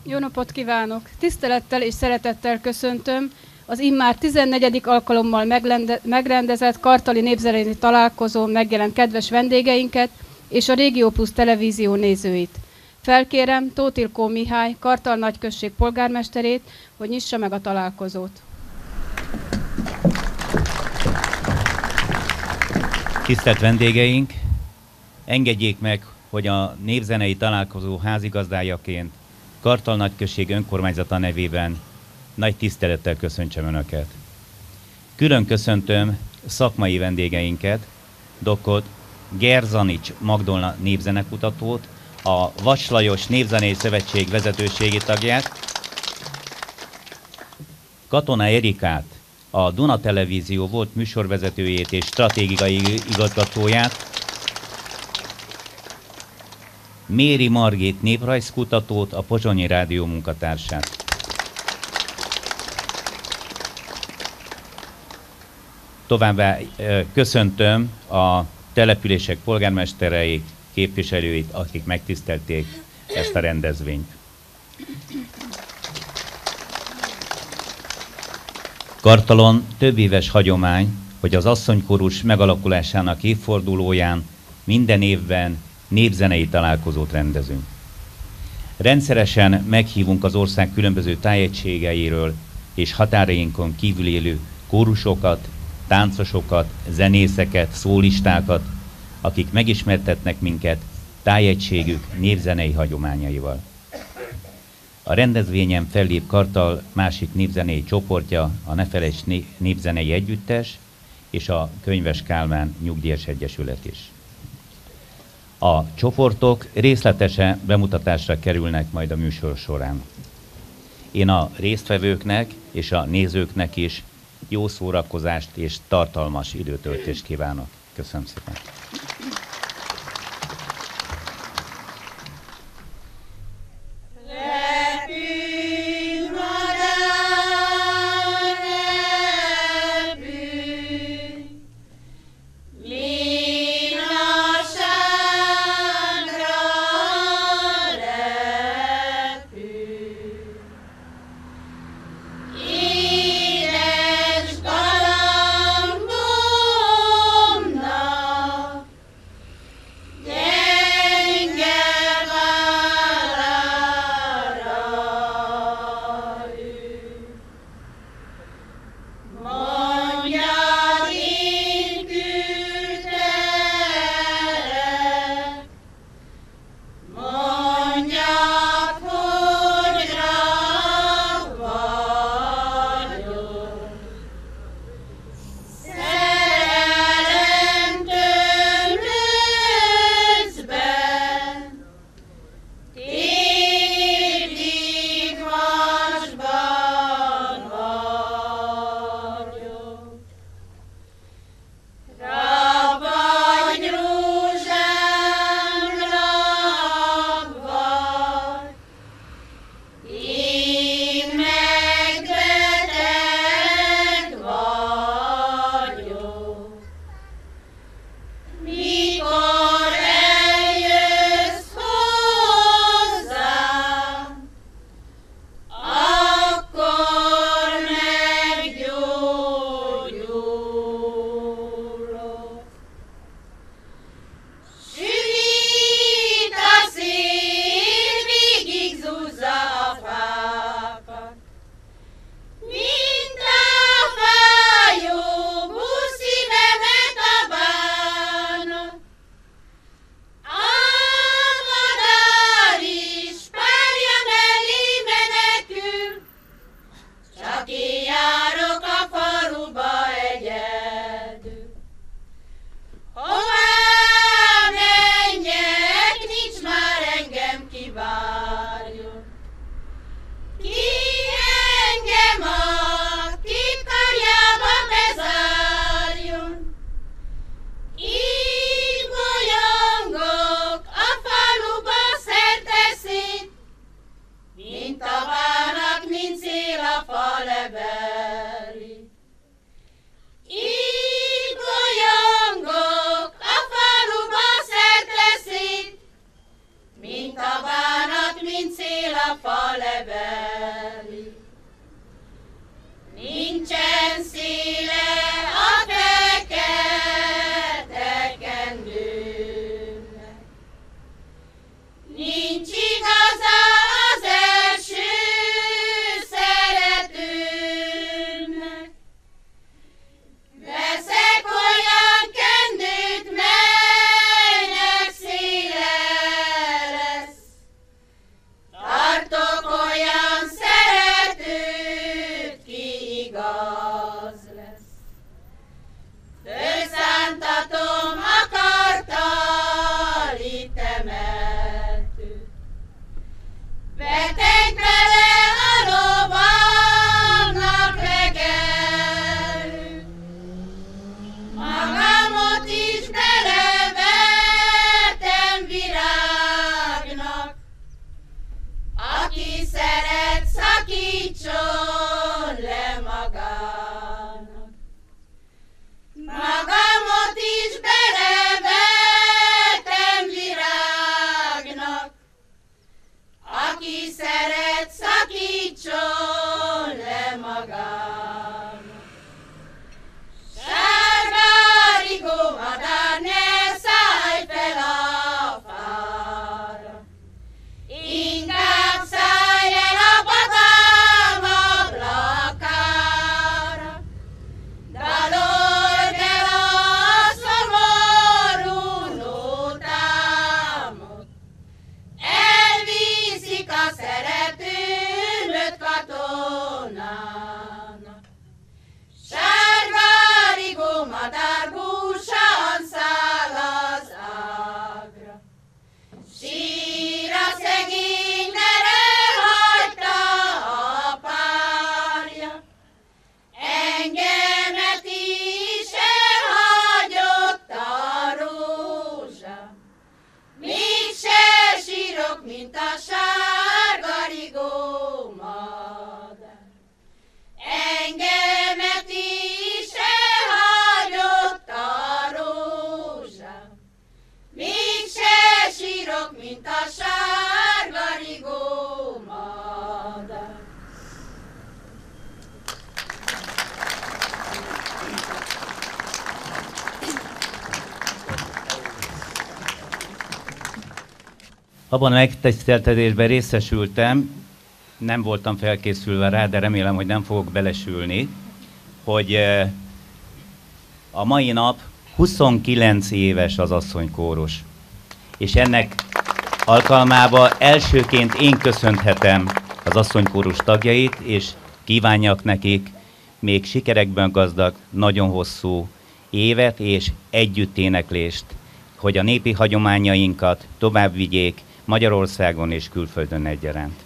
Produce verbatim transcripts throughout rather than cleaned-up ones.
Jó napot kívánok! Tisztelettel és szeretettel köszöntöm az immár tizennegyedik alkalommal megrendezett kartali népzenei találkozón megjelent kedves vendégeinket és a Régió Plusz televízió nézőit. Felkérem Tóth Ilkó Mihály, Kartal nagyközség polgármesterét, hogy nyissa meg a találkozót. Tisztelt vendégeink, engedjék meg, hogy a népzenei találkozó házigazdájaként Kartal nagyközség önkormányzata nevében nagy tisztelettel köszöntsem Önöket. Külön köszöntöm szakmai vendégeinket, dr. Gerzanics Magdolna népzenekutatót, a Vas Lajos Népzenei Szövetség vezetőségi tagját, Katona Erikát, a Duna Televízió volt műsorvezetőjét és stratégiai igazgatóját, Méri Margit néprajzkutatót, a Pozsonyi Rádió munkatársát. Továbbá köszöntöm a települések polgármestereit, képviselőit, akik megtisztelték ezt a rendezvényt. Kartalon több éves hagyomány, hogy az asszonykórus megalakulásának évfordulóján minden évben népzenei találkozót rendezünk. Rendszeresen meghívunk az ország különböző tájegységeiről és határainkon kívül élő kórusokat, táncosokat, zenészeket, szólistákat, akik megismertetnek minket tájegységük népzenei hagyományaival. A rendezvényen fellép Kartal másik népzenei csoportja, a Ne Felejts Népzenei Együttes és a Könyves Kálmán Nyugdíjas Egyesület is. A csoportok részletesen bemutatásra kerülnek majd a műsor során. Én a résztvevőknek és a nézőknek is jó szórakozást és tartalmas időtöltést kívánok. Köszönöm szépen! Édes galambomnak szeret, szakítson le magának. Magamot is belevetem virágnak, aki szeret, szakítson le magának. Sárga-rigó madár, ne szállj fel a fára, inkább szállj el a patám ablakára. Dalold el a szomorú nótámot, elviszik a szeretőmöt katonának. Sárga-rigó madár búsan száll az ágra, sír a szegény, mert elhagyta a párja. Engemet is elhagyott a rózsa, mégse sírok, mint a sárga-rigó madár. Engemet is elhagyott a rózsa, mégse sírok, mint a sárga-rigó madár. Abban a megtiszteltetésben részesültem, nem voltam felkészülve rá, de remélem, hogy nem fogok belesülni, hogy eh, a mai nap huszonkilenc éves az asszonykórus. És ennek alkalmában elsőként én köszönhetem az asszonykórus tagjait, és kívánjak nekik még sikerekben gazdag, nagyon hosszú évet és együtténeklést, hogy a népi hagyományainkat tovább vigyék Magyarországon és külföldön egyaránt.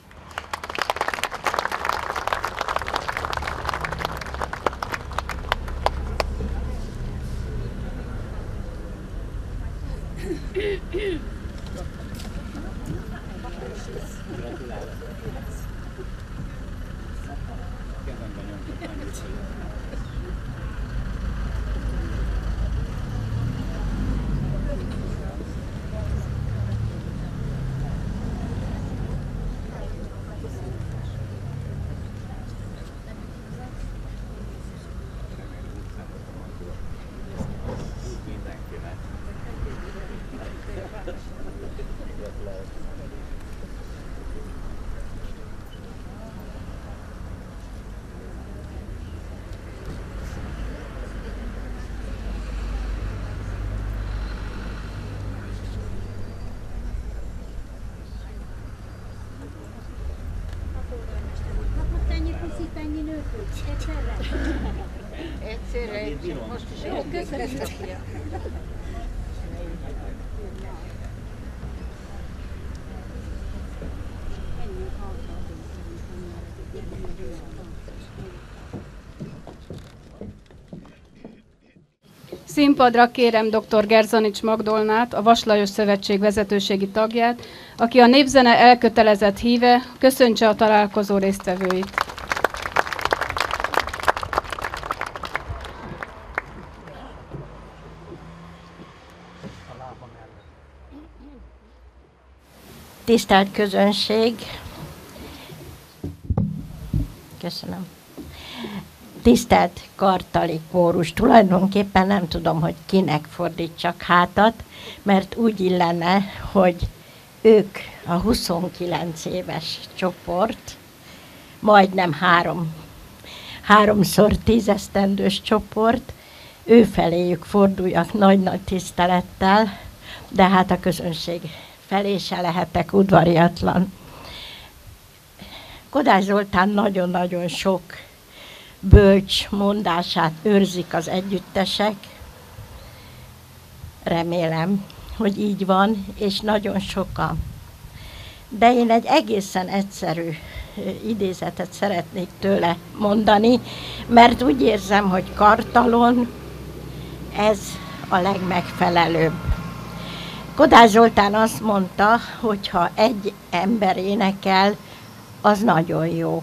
Egyszerre, most is jó, köszönöm. Színpadra kérem dr. Gerzanics Magdolnát, a Vas Lajos Szövetség vezetőségi tagját, aki a népzene elkötelezett híve, köszöntse a találkozó résztvevőit. Tisztelt közönség! Köszönöm. Tisztelt kartali kórus, tulajdonképpen nem tudom, hogy kinek fordítsak hátat, mert úgy illene, hogy ők a huszonkilenc éves csoport, majdnem három, háromszor tízesztendős csoport, ő feléjük forduljak nagy-nagy tisztelettel, de hát a közönség felé se lehetek udvariatlan. Kodály Zoltán nagyon-nagyon sok bölcs mondását őrzik az együttesek. Remélem, hogy így van, és nagyon sokan. De én egy egészen egyszerű idézetet szeretnék tőle mondani, mert úgy érzem, hogy Kartalon ez a legmegfelelőbb. Kodály Zoltán azt mondta, hogy ha egy ember énekel, az nagyon jó.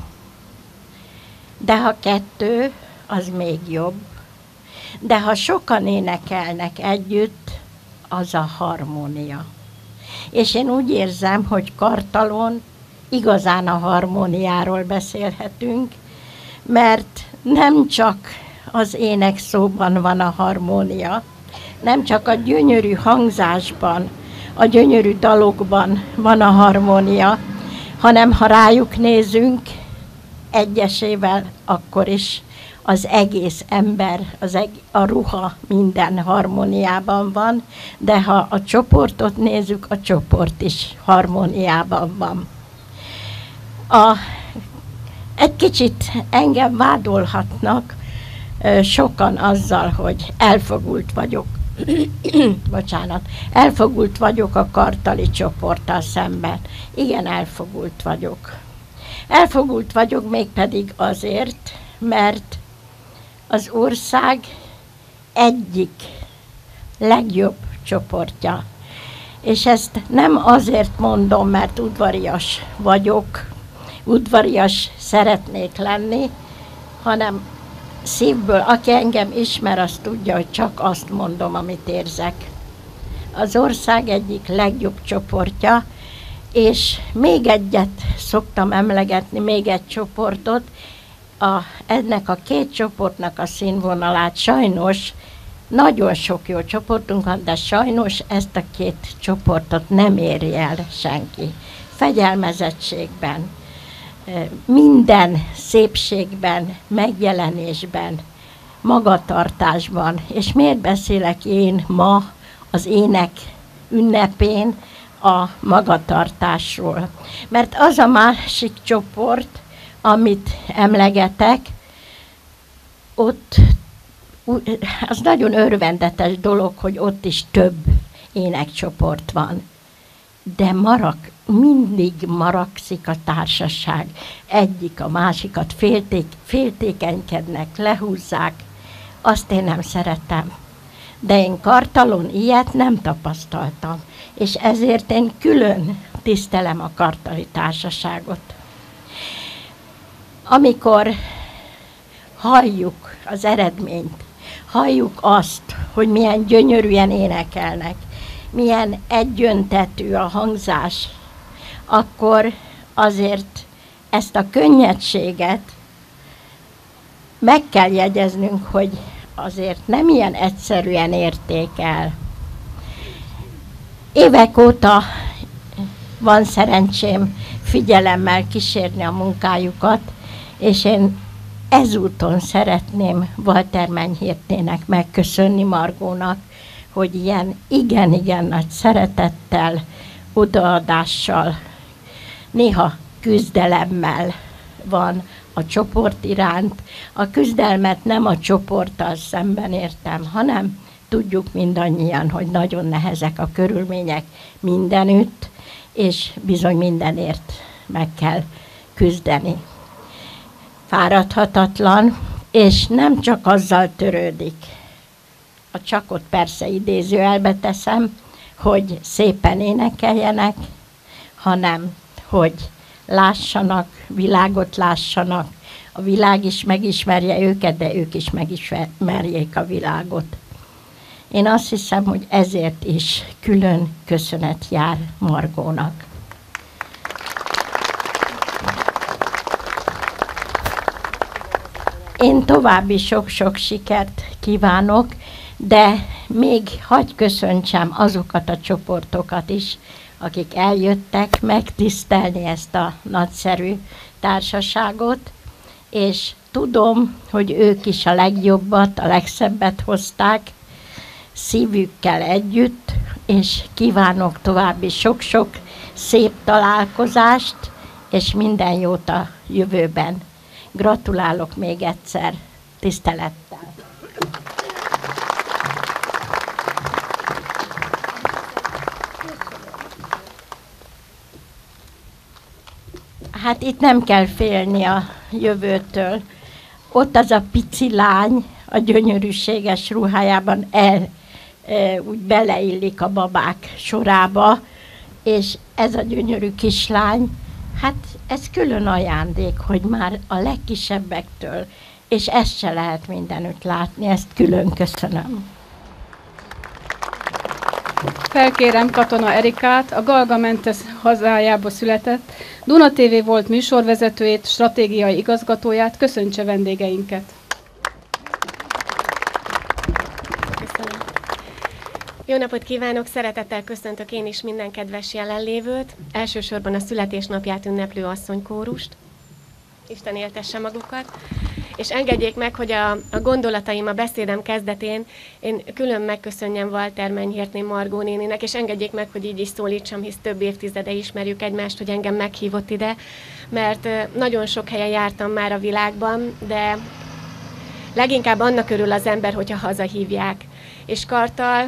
De ha kettő, az még jobb. De ha sokan énekelnek együtt, az a harmónia. És én úgy érzem, hogy Kartalon igazán a harmóniáról beszélhetünk, mert nem csak az énekszóban van a harmónia, nem csak a gyönyörű hangzásban, a gyönyörű dalokban van a harmónia, hanem ha rájuk nézünk egyesével, akkor is az egész ember, az eg- a ruha minden harmóniában van, de ha a csoportot nézzük, a csoport is harmóniában van. A, egy kicsit engem vádolhatnak sokan azzal, hogy elfogult vagyok. Bocsánat, elfogult vagyok a kartali csoporttal szemben. Igen, elfogult vagyok. Elfogult vagyok mégpedig azért, mert az ország egyik legjobb csoportja. És ezt nem azért mondom, mert udvarias vagyok, udvarias szeretnék lenni, hanem szívből, aki engem ismer, azt tudja, hogy csak azt mondom, amit érzek. Az ország egyik legjobb csoportja, és még egyet szoktam emlegetni, még egy csoportot, a, ennek a két csoportnak a színvonalát sajnos, nagyon sok jó csoportunk van, de sajnos ezt a két csoportot nem éri el senki. Fegyelmezettségben, minden szépségben, megjelenésben, magatartásban. És miért beszélek én ma az ének ünnepén a magatartásról? Mert az a másik csoport, amit emlegetek, ott az nagyon örvendetes dolog, hogy ott is több énekcsoport van. De marag, mindig maragszik a társaság. Egyik a másikat félték, féltékenykednek, lehúzzák. Azt én nem szeretem. De én Kartalon ilyet nem tapasztaltam. És ezért én külön tisztelem a kartali társaságot. Amikor halljuk az eredményt, halljuk azt, hogy milyen gyönyörűen énekelnek, milyen egyöntetű a hangzás, akkor azért ezt a könnyedséget meg kell jegyeznünk, hogy azért nem ilyen egyszerűen érték el. Évek óta van szerencsém figyelemmel kísérni a munkájukat, és én ezúton szeretném Walter Menyhértének megköszönni, Margónak, hogy ilyen igen-igen nagy szeretettel, odaadással, néha küzdelemmel van a csoport iránt. A küzdelmet nem a csoporttal szemben értem, hanem tudjuk mindannyian, hogy nagyon nehezek a körülmények mindenütt, és bizony mindenért meg kell küzdeni. Fáradhatatlan, és nem csak azzal törődik, a csakot persze idézőjelbe teszem, hogy szépen énekeljenek, hanem hogy lássanak, világot lássanak, a világ is megismerje őket, de ők is megismerjék a világot. Én azt hiszem, hogy ezért is külön köszönet jár Margónak. Én további sok-sok sikert kívánok, de még hagy köszöntsem azokat a csoportokat is, akik eljöttek megtisztelni ezt a nagyszerű társaságot, és tudom, hogy ők is a legjobbat, a legszebbet hozták szívükkel együtt, és kívánok további sok-sok szép találkozást, és minden jót a jövőben. Gratulálok még egyszer, tisztelettel. Hát itt nem kell félni a jövőtől. Ott az a pici lány a gyönyörűséges ruhájában el, e, úgy beleillik a babák sorába, és ez a gyönyörű kislány, Hát ez külön ajándék, hogy már a legkisebbektől, és ezt se lehet mindenütt látni, ezt külön köszönöm. Felkérem Katona Erikát, a Galgamentes hazájába született, Duna té vé volt műsorvezetőjét, stratégiai igazgatóját, köszöntse vendégeinket. Köszönöm. Jó napot kívánok, szeretettel köszöntök én is minden kedves jelenlévőt, elsősorban a születésnapját ünneplő asszonykórust. Isten éltesse magukat. És engedjék meg, hogy a, a gondolataim a beszédem kezdetén én külön megköszönjem Walter Menyhértné Margó néninek, és engedjék meg, hogy így is szólítsam, hisz több évtizede ismerjük egymást, hogy engem meghívott ide, mert nagyon sok helyen jártam már a világban, de leginkább annak örül az ember, hogyha hazahívják. És Kartal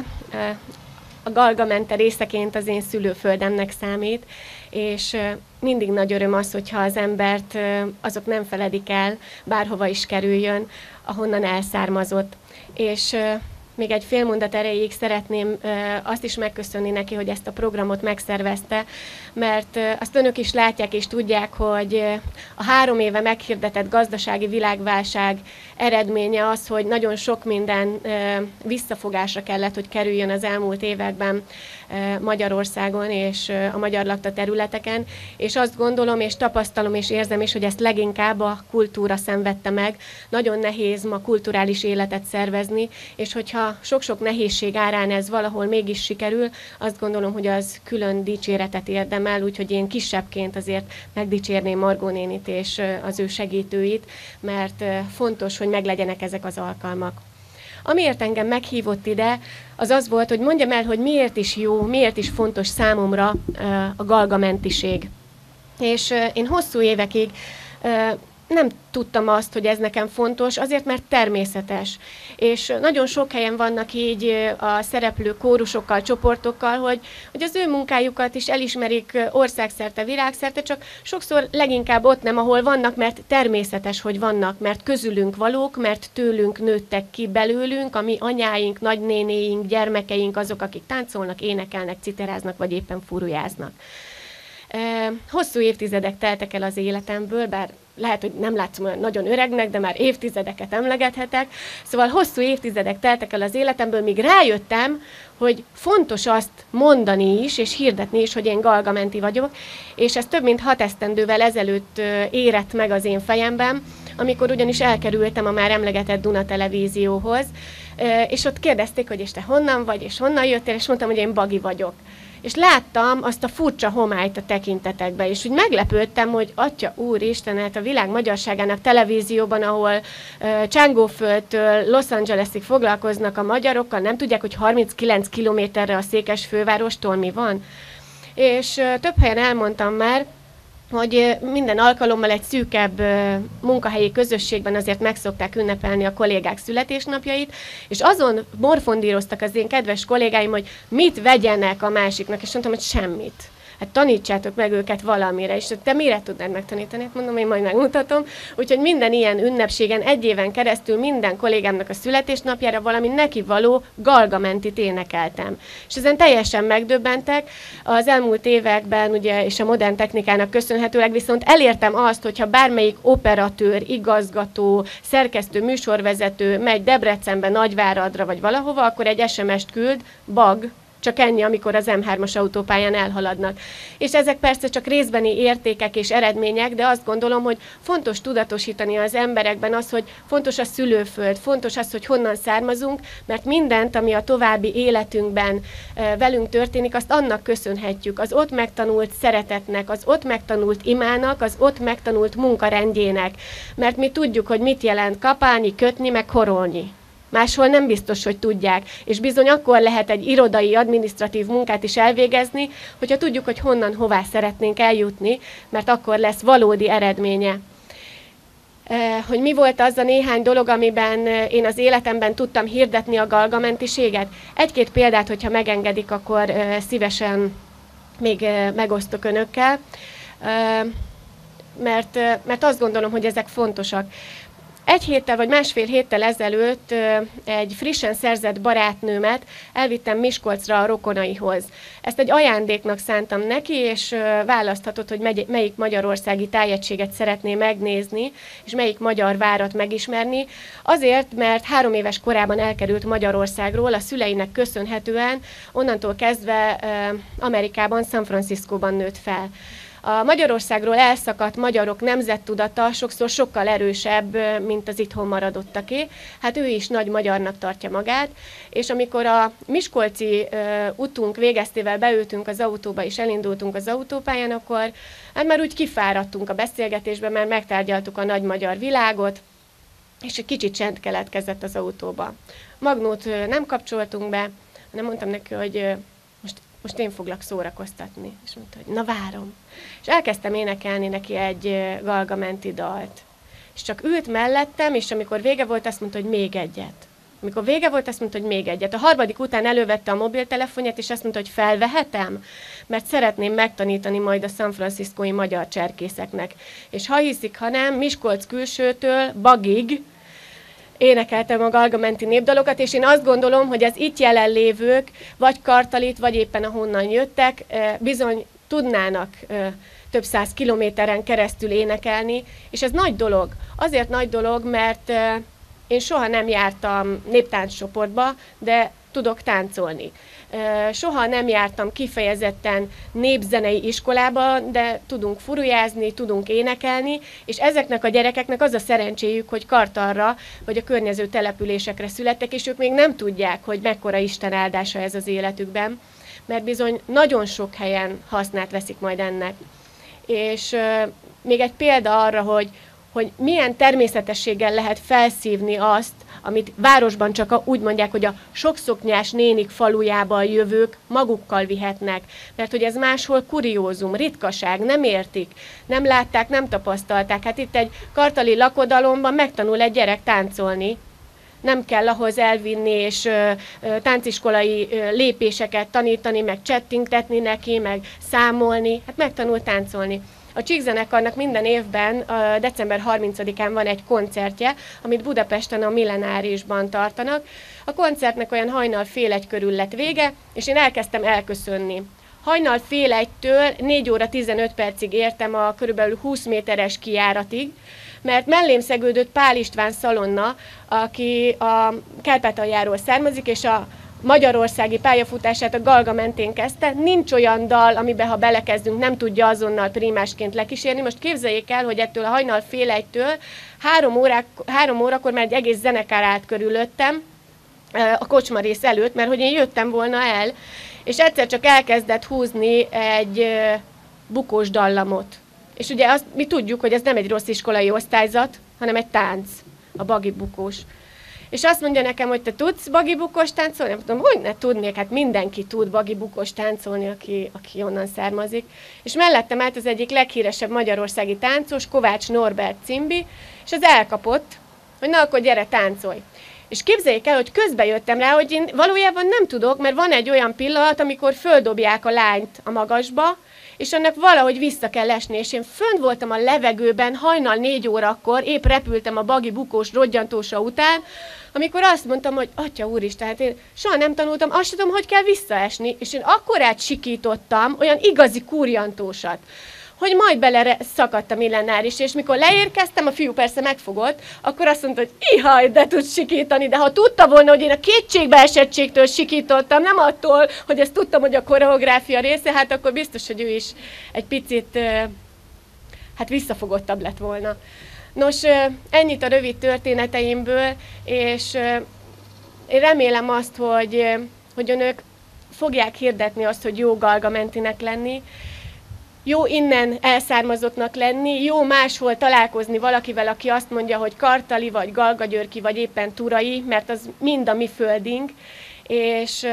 a Galgamente részeként az én szülőföldemnek számít, és mindig nagy öröm az, hogyha az embert azok nem feledik el, bárhova is kerüljön, ahonnan elszármazott. És még egy fél mondat erejéig szeretném azt is megköszönni neki, hogy ezt a programot megszervezte, mert azt önök is látják és tudják, hogy a három éve meghirdetett gazdasági világválság eredménye az, hogy nagyon sok minden visszafogásra kellett, hogy kerüljön az elmúlt években Magyarországon és a magyar lakta területeken, és azt gondolom, és tapasztalom, és érzem is, hogy ezt leginkább a kultúra szenvedte meg. Nagyon nehéz ma kulturális életet szervezni, és hogyha sok-sok nehézség árán ez valahol mégis sikerül, azt gondolom, hogy az külön dicséretet érdemel, úgyhogy én kisebbként azért megdicsérném Margó nénit és az ő segítőit, mert fontos, hogy meglegyenek ezek az alkalmak. Amiért engem meghívott ide, az az volt, hogy mondjam el, hogy miért is jó, miért is fontos számomra a galgamentiség. És én hosszú évekig nem tudtam azt, hogy ez nekem fontos, azért, mert természetes. És nagyon sok helyen vannak így a szereplő kórusokkal, csoportokkal, hogy, hogy az ő munkájukat is elismerik országszerte, világszerte, csak sokszor leginkább ott nem, ahol vannak, mert természetes, hogy vannak, mert közülünk valók, mert tőlünk nőttek ki belőlünk, a mi anyáink, nagynénéink, gyermekeink azok, akik táncolnak, énekelnek, citeráznak, vagy éppen furujáznak. Hosszú évtizedek teltek el az életemből, bár lehet, hogy nem látszom olyan nagyon öregnek, de már évtizedeket emlegethetek. Szóval hosszú évtizedek teltek el az életemből, míg rájöttem, hogy fontos azt mondani is, és hirdetni is, hogy én galgamenti vagyok, és ez több mint hat esztendővel ezelőtt érett meg az én fejemben, amikor ugyanis elkerültem a már emlegetett Duna televízióhoz, és ott kérdezték, hogy és te honnan vagy, és honnan jöttél, és mondtam, hogy én Bagi vagyok. És láttam azt a furcsa homályt a tekintetekbe, és úgy meglepődtem, hogy Atya Úristen, hát a világ magyarságának televízióban, ahol uh, Csángóföldtől Los Angelesig foglalkoznak a magyarokkal, nem tudják, hogy harminckilenc kilométerre a székesfővárostól mi van. És uh, több helyen elmondtam már, hogy minden alkalommal egy szűkebb munkahelyi közösségben azért megszokták ünnepelni a kollégák születésnapjait, és azon morfondíroztak az én kedves kollégáim, hogy mit vegyenek a másiknak, és mondtam, hogy semmit. Hát tanítsátok meg őket valamire, és te mire tudnád megtanítani? Hát mondom, én majd megmutatom. Úgyhogy minden ilyen ünnepségen egy éven keresztül minden kollégámnak a születésnapjára valami neki való galgamentit énekeltem. És ezen teljesen megdöbbentek. Az elmúlt években, ugye, és a modern technikának köszönhetőleg viszont elértem azt, hogyha bármelyik operatőr, igazgató, szerkesztő, műsorvezető megy Debrecenbe, Nagyváradra vagy valahova, akkor egy es em est küld, bag, csak ennyi, amikor az em hármas autópályán elhaladnak. És ezek persze csak részbeni értékek és eredmények, de azt gondolom, hogy fontos tudatosítani az emberekben az, hogy fontos a szülőföld, fontos az, hogy honnan származunk, mert mindent, ami a további életünkben velünk történik, azt annak köszönhetjük, az ott megtanult szeretetnek, az ott megtanult imának, az ott megtanult munkarendjének. Mert mi tudjuk, hogy mit jelent kapálni, kötni, meg horolni. Máshol nem biztos, hogy tudják, és bizony akkor lehet egy irodai, adminisztratív munkát is elvégezni, hogyha tudjuk, hogy honnan, hová szeretnénk eljutni, mert akkor lesz valódi eredménye. Hogy mi volt az a néhány dolog, amiben én az életemben tudtam hirdetni a galgamentiséget? Egy-két példát, hogyha megengedik, akkor szívesen még megosztok önökkel, mert, mert azt gondolom, hogy ezek fontosak. Egy héttel vagy másfél héttel ezelőtt egy frissen szerzett barátnőmet elvittem Miskolcra a rokonaihoz. Ezt egy ajándéknak szántam neki, és választhatott, hogy melyik magyarországi tájegységet szeretné megnézni, és melyik magyar várat megismerni. Azért, mert három éves korában elkerült Magyarországról, a szüleinek köszönhetően, onnantól kezdve Amerikában, San Franciscóban nőtt fel. A Magyarországról elszakadt magyarok nemzettudata sokszor sokkal erősebb, mint az itthon maradottaké. Hát ő is nagy magyarnak tartja magát, és amikor a miskolci uh, utunk végeztével beültünk az autóba, és elindultunk az autópályán, akkor hát már úgy kifáradtunk a beszélgetésbe, mert megtárgyaltuk a nagy magyar világot, és egy kicsit csend keletkezett az autóba. Magnót uh, nem kapcsoltunk be, hanem mondtam neki, hogy uh, most most én foglak szórakoztatni. És mondta, hogy na várom. És elkezdtem énekelni neki egy Galgamenti dalt. És csak ült mellettem, és amikor vége volt, azt mondta, hogy még egyet. Amikor vége volt, azt mondta, hogy még egyet. A harmadik után elővette a mobiltelefonját, és azt mondta, hogy felvehetem, mert szeretném megtanítani majd a San Franciscói magyar cserkészeknek. És ha hiszik, ha nem, Miskolc külsőtől Bagig énekeltem a galgamenti népdalokat, és én azt gondolom, hogy az itt jelenlévők, vagy Kartalit, vagy éppen ahonnan jöttek, bizony tudnának több száz kilométeren keresztül énekelni, és ez nagy dolog. Azért nagy dolog, mert én soha nem jártam néptánccsoportba, de tudok táncolni. Soha nem jártam kifejezetten népzenei iskolába, de tudunk furujázni, tudunk énekelni, és ezeknek a gyerekeknek az a szerencséjük, hogy Kartalra vagy a környező településekre születtek, és ők még nem tudják, hogy mekkora Isten áldása ez az életükben, mert bizony nagyon sok helyen hasznát veszik majd ennek. És euh, még egy példa arra, hogy, hogy milyen természetességgel lehet felszívni azt, amit városban csak a, úgy mondják, hogy a sokszoknyás nénik falujában jövők magukkal vihetnek. Mert hogy ez máshol kuriózum, ritkaság, nem értik, nem látták, nem tapasztalták. Hát itt egy kartali lakodalomban megtanul egy gyerek táncolni. Nem kell ahhoz elvinni és ö, ö, tánciskolai ö, lépéseket tanítani, meg csettingtetni neki, meg számolni. Hát megtanul táncolni. A Csíkzenekarnak minden évben a december harmincadikán van egy koncertje, amit Budapesten a Millenárisban tartanak. A koncertnek olyan hajnal fél egy körül lett vége, és én elkezdtem elköszönni. Hajnal fél egytől négy óra tizenöt percig értem a körülbelül húsz méteres kijáratig, mert mellém szegődött Pál István Szalonna, aki a Kárpátaljáról származik, és a magyarországi pályafutását a Galga mentén kezdte. Nincs olyan dal, amiben ha belekezdünk, nem tudja azonnal primásként lekísérni. Most képzeljék el, hogy ettől a hajnal fél egytől három, órák, három órakor már egy egész zenekar állt körülöttem a kocsmarész előtt, mert hogy én jöttem volna el, és egyszer csak elkezdett húzni egy bukós dallamot. És ugye azt, mi tudjuk, hogy ez nem egy rossz iskolai osztályzat, hanem egy tánc, a bagi bukós. És azt mondja nekem, hogy te tudsz bagi bukós táncolni? Nem tudom, hogy ne tudnék, hát mindenki tud bagi bukós táncolni, aki, aki onnan származik. És mellettem állt az egyik leghíresebb magyarországi táncos, Kovács Norbert Cimbi, és az elkapott, hogy na akkor gyere, táncolj. És képzeljék el, hogy közben jöttem rá, hogy én valójában nem tudok, mert van egy olyan pillanat, amikor földobják a lányt a magasba, és annak valahogy vissza kell esni, és én fönn voltam a levegőben hajnal négy órakor, épp repültem a bagi bukós rodgyantósa után, amikor azt mondtam, hogy Atya úristen, hát én soha nem tanultam, azt sem tudom, hogy kell visszaesni, és én akkorát sikítottam, olyan igazi kurjantósat, hogy majd bele szakadt a Millenáris, és mikor leérkeztem, a fiú persze megfogott, akkor azt mondta, hogy ihaj, de tudsz sikítani, de ha tudta volna, hogy én a kétségbeesettségtől sikítottam, nem attól, hogy ezt tudtam, hogy a koreográfia része, hát akkor biztos, hogy ő is egy picit hát visszafogottabb lett volna. Nos, ennyit a rövid történeteimből, és én remélem azt, hogy, hogy önök fogják hirdetni azt, hogy jó galgamentinek lenni, jó innen elszármazottnak lenni, jó máshol találkozni valakivel, aki azt mondja, hogy kartali, vagy galgagyörki, vagy éppen turai, mert az mind a mi földünk. És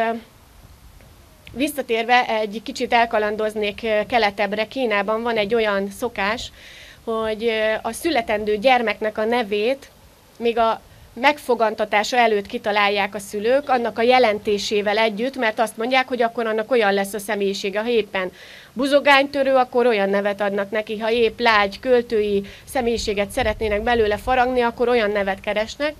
visszatérve egy kicsit elkalandoznék keletebbre, Kínában van egy olyan szokás, hogy a születendő gyermeknek a nevét még a megfogantatása előtt kitalálják a szülők, annak a jelentésével együtt, mert azt mondják, hogy akkor annak olyan lesz a személyisége. Ha éppen buzogánytörő, akkor olyan nevet adnak neki, ha épp lágy, költői személyiséget szeretnének belőle faragni, akkor olyan nevet keresnek.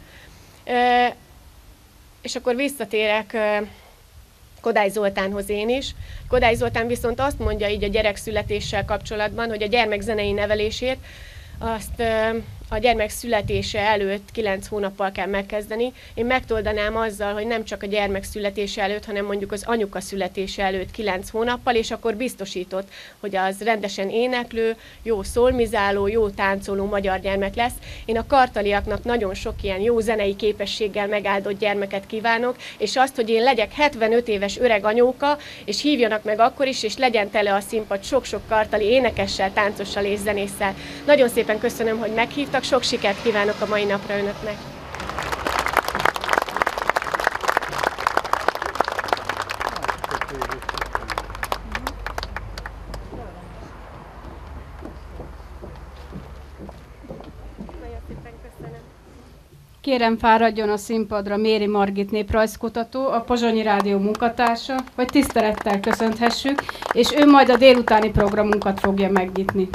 És akkor visszatérek Kodály Zoltánhoz én is. Kodály Zoltán viszont azt mondja így a gyerekszületéssel kapcsolatban, hogy a gyermek zenei nevelését azt a gyermek születése előtt kilenc hónappal kell megkezdeni. Én megtoldanám azzal, hogy nem csak a gyermek születése előtt, hanem mondjuk az anyuka születése előtt kilenc hónappal, és akkor biztosított, hogy az rendesen éneklő, jó szolmizáló, jó táncoló magyar gyermek lesz. Én a kartaliaknak nagyon sok ilyen jó zenei képességgel megáldott gyermeket kívánok, és azt, hogy én legyek hetvenöt éves öreg anyóka, és hívjanak meg akkor is, és legyen tele a színpad sok-sok kartali énekessel, táncossal és zenésszel. Nagyon szépen köszönöm, hogy meghívtak. Sok sikert kívánok a mai napra önöknek! Kérem, fáradjon a színpadra Méri Margit néprajzkutató, a Pozsonyi Rádió munkatársa, hogy tisztelettel köszönthessük, és ő majd a délutáni programunkat fogja megnyitni.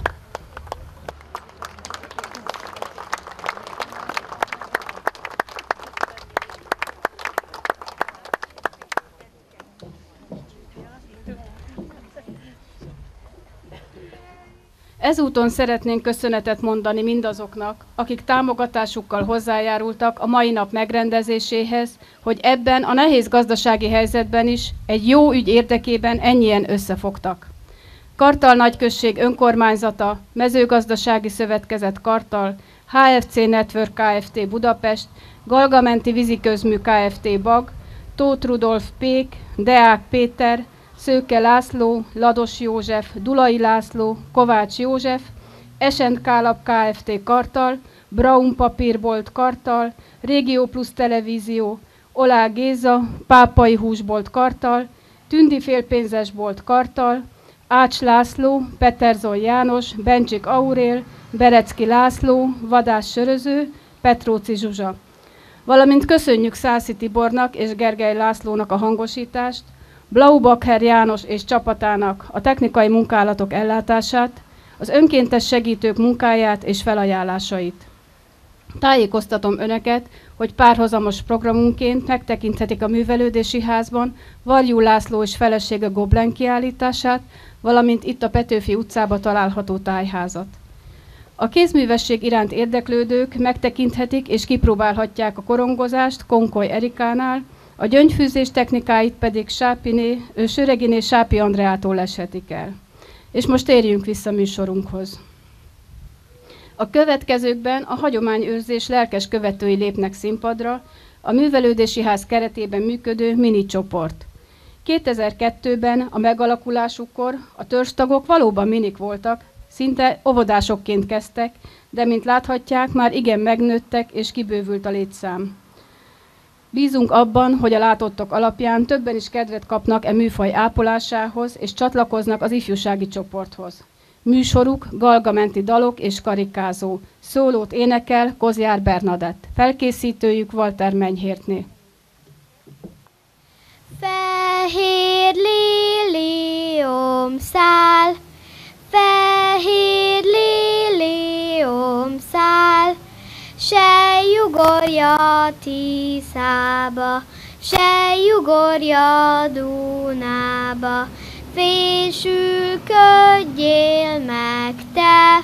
Ezúton szeretnénk köszönetet mondani mindazoknak, akik támogatásukkal hozzájárultak a mai nap megrendezéséhez, hogy ebben a nehéz gazdasági helyzetben is egy jó ügy érdekében ennyien összefogtak. Kartal Nagyközség Önkormányzata, Mezőgazdasági Szövetkezet Kartal, há ef cé Network Kft. Budapest, Galgamenti Víziközmű Kft. Bag, Tóth Rudolf Pék, Deák Péter, Szőke László, Lados József, Dulai László, Kovács József, Esent Kálap Kft. Kartal, Braun Papírbolt Kartal, Régió Plusz Televízió, Olá Géza, Pápai Húsbolt Kartal, Tündi Félpénzesbolt Kartal, Ács László, Peterzon János, Bencsik Aurél, Berecki László, Vadász Söröző, Petróci Zsuzsa. Valamint köszönjük Szászi Tibornak és Gergely Lászlónak a hangosítást, Blaubakher János és csapatának a technikai munkálatok ellátását, az önkéntes segítők munkáját és felajánlásait. Tájékoztatom Önöket, hogy párhuzamos programunként megtekinthetik a Művelődési Házban Varjú László és felesége Goblen kiállítását, valamint itt a Petőfi utcában található tájházat. A kézművesség iránt érdeklődők megtekinthetik és kipróbálhatják a korongozást Konkoly Erikánál, a gyöngyfűzés technikáit pedig Sápiné, Söreginé Sápi Andreától leshetik el. És most térjünk vissza műsorunkhoz. A következőkben a hagyományőrzés lelkes követői lépnek színpadra, a Művelődési Ház keretében működő mini csoport. kétezer-kettőben a megalakulásukkor a törzstagok valóban minik voltak, szinte óvodásokként kezdtek, de mint láthatják, már igen megnőttek és kibővült a létszám. Bízunk abban, hogy a látottak alapján többen is kedvet kapnak e műfaj ápolásához, és csatlakoznak az ifjúsági csoporthoz. Műsoruk Galgamenti dalok és karikázó. Szólót énekel Kozjár Bernadett. Felkészítőjük Walter Menyhértné. Fehér liliom szál, fehér liliom szál, se jugorja Tiszába, se jugorja Dunába, fésülködjél meg te,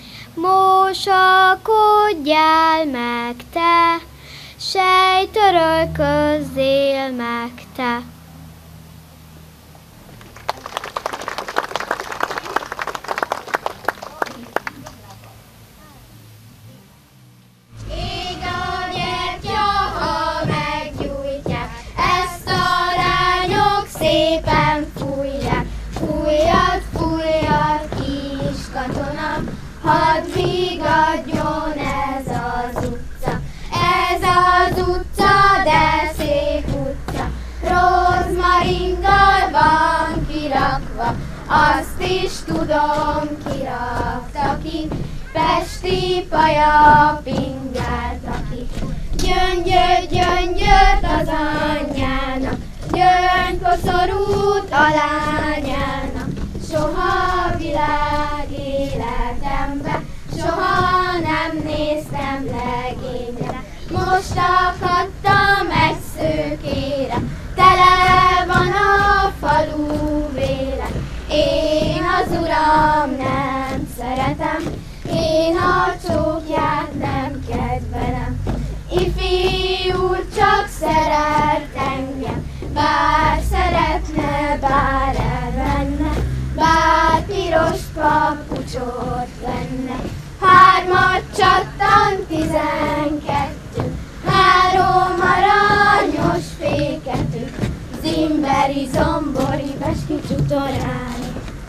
mosakodjál meg te, sejtörölközzél meg te. Szépen fújják, fújjad, fújjad, kis katona, hadd vigadjon ez az utca. Ez az utca, de szép utca, rozmaringgal van kirakva, azt is tudom, kirakta ki, pesti paja pingálta ki. Gyöngyöt, gyöngyöt az anyjának, gyöngykoszorút a lányának. Soha világ életemben, soha nem néztem legényre. Most akadtam egy szőkére, tele van a falu véle. Én az uram nem szeretem, én a csókját nem kedvelem. Ifjú csak szeret engem, bár szeretne, bár elvenne, bár piros papucsot venne. Hármat csattan tizenkettő, három aranyos féketű, zimberi, zombori, veski csutorálni.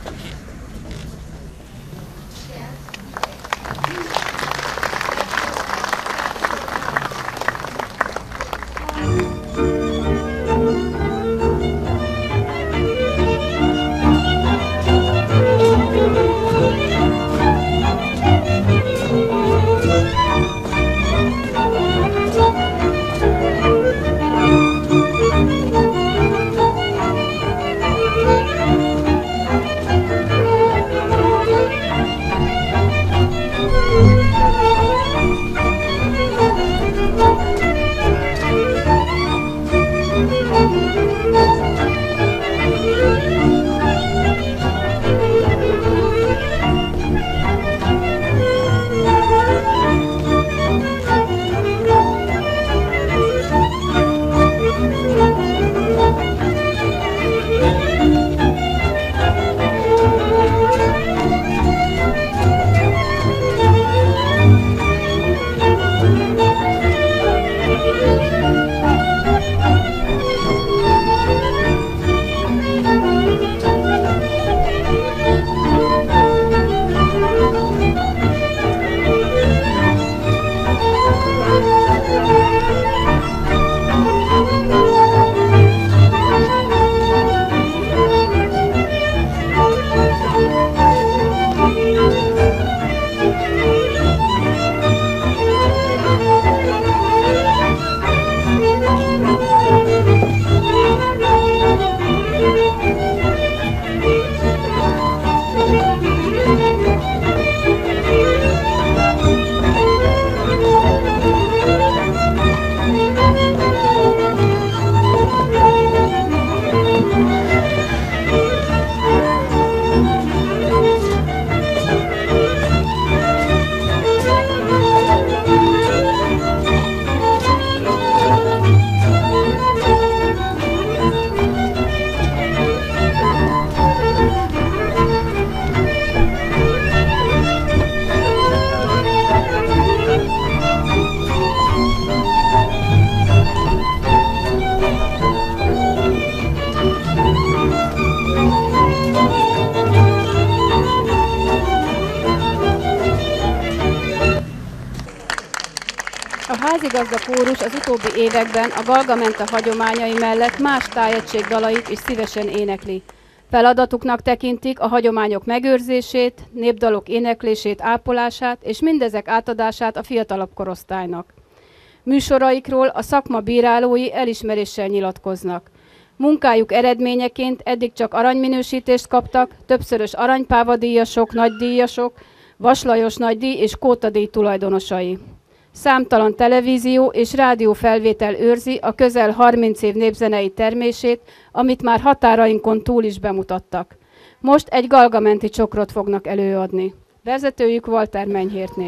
házigazda kórus az utóbbi években a Galgamenta hagyományai mellett más tájegység dalait is szívesen énekli. Feladatuknak tekintik a hagyományok megőrzését, népdalok éneklését, ápolását és mindezek átadását a fiatalabb korosztálynak. Műsoraikról a szakma bírálói elismeréssel nyilatkoznak. Munkájuk eredményeként eddig csak aranyminősítést kaptak, többszörös aranypávadíjasok, nagydíjasok, Vas Lajos nagydíj és Kóta díj tulajdonosai. Számtalan televízió és rádió felvétel őrzi a közel harminc év népzenei termését, amit már határainkon túl is bemutattak. Most egy galgamenti csokrot fognak előadni. Vezetőjük Walter Menyhértné.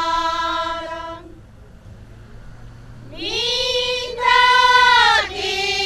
Mindenki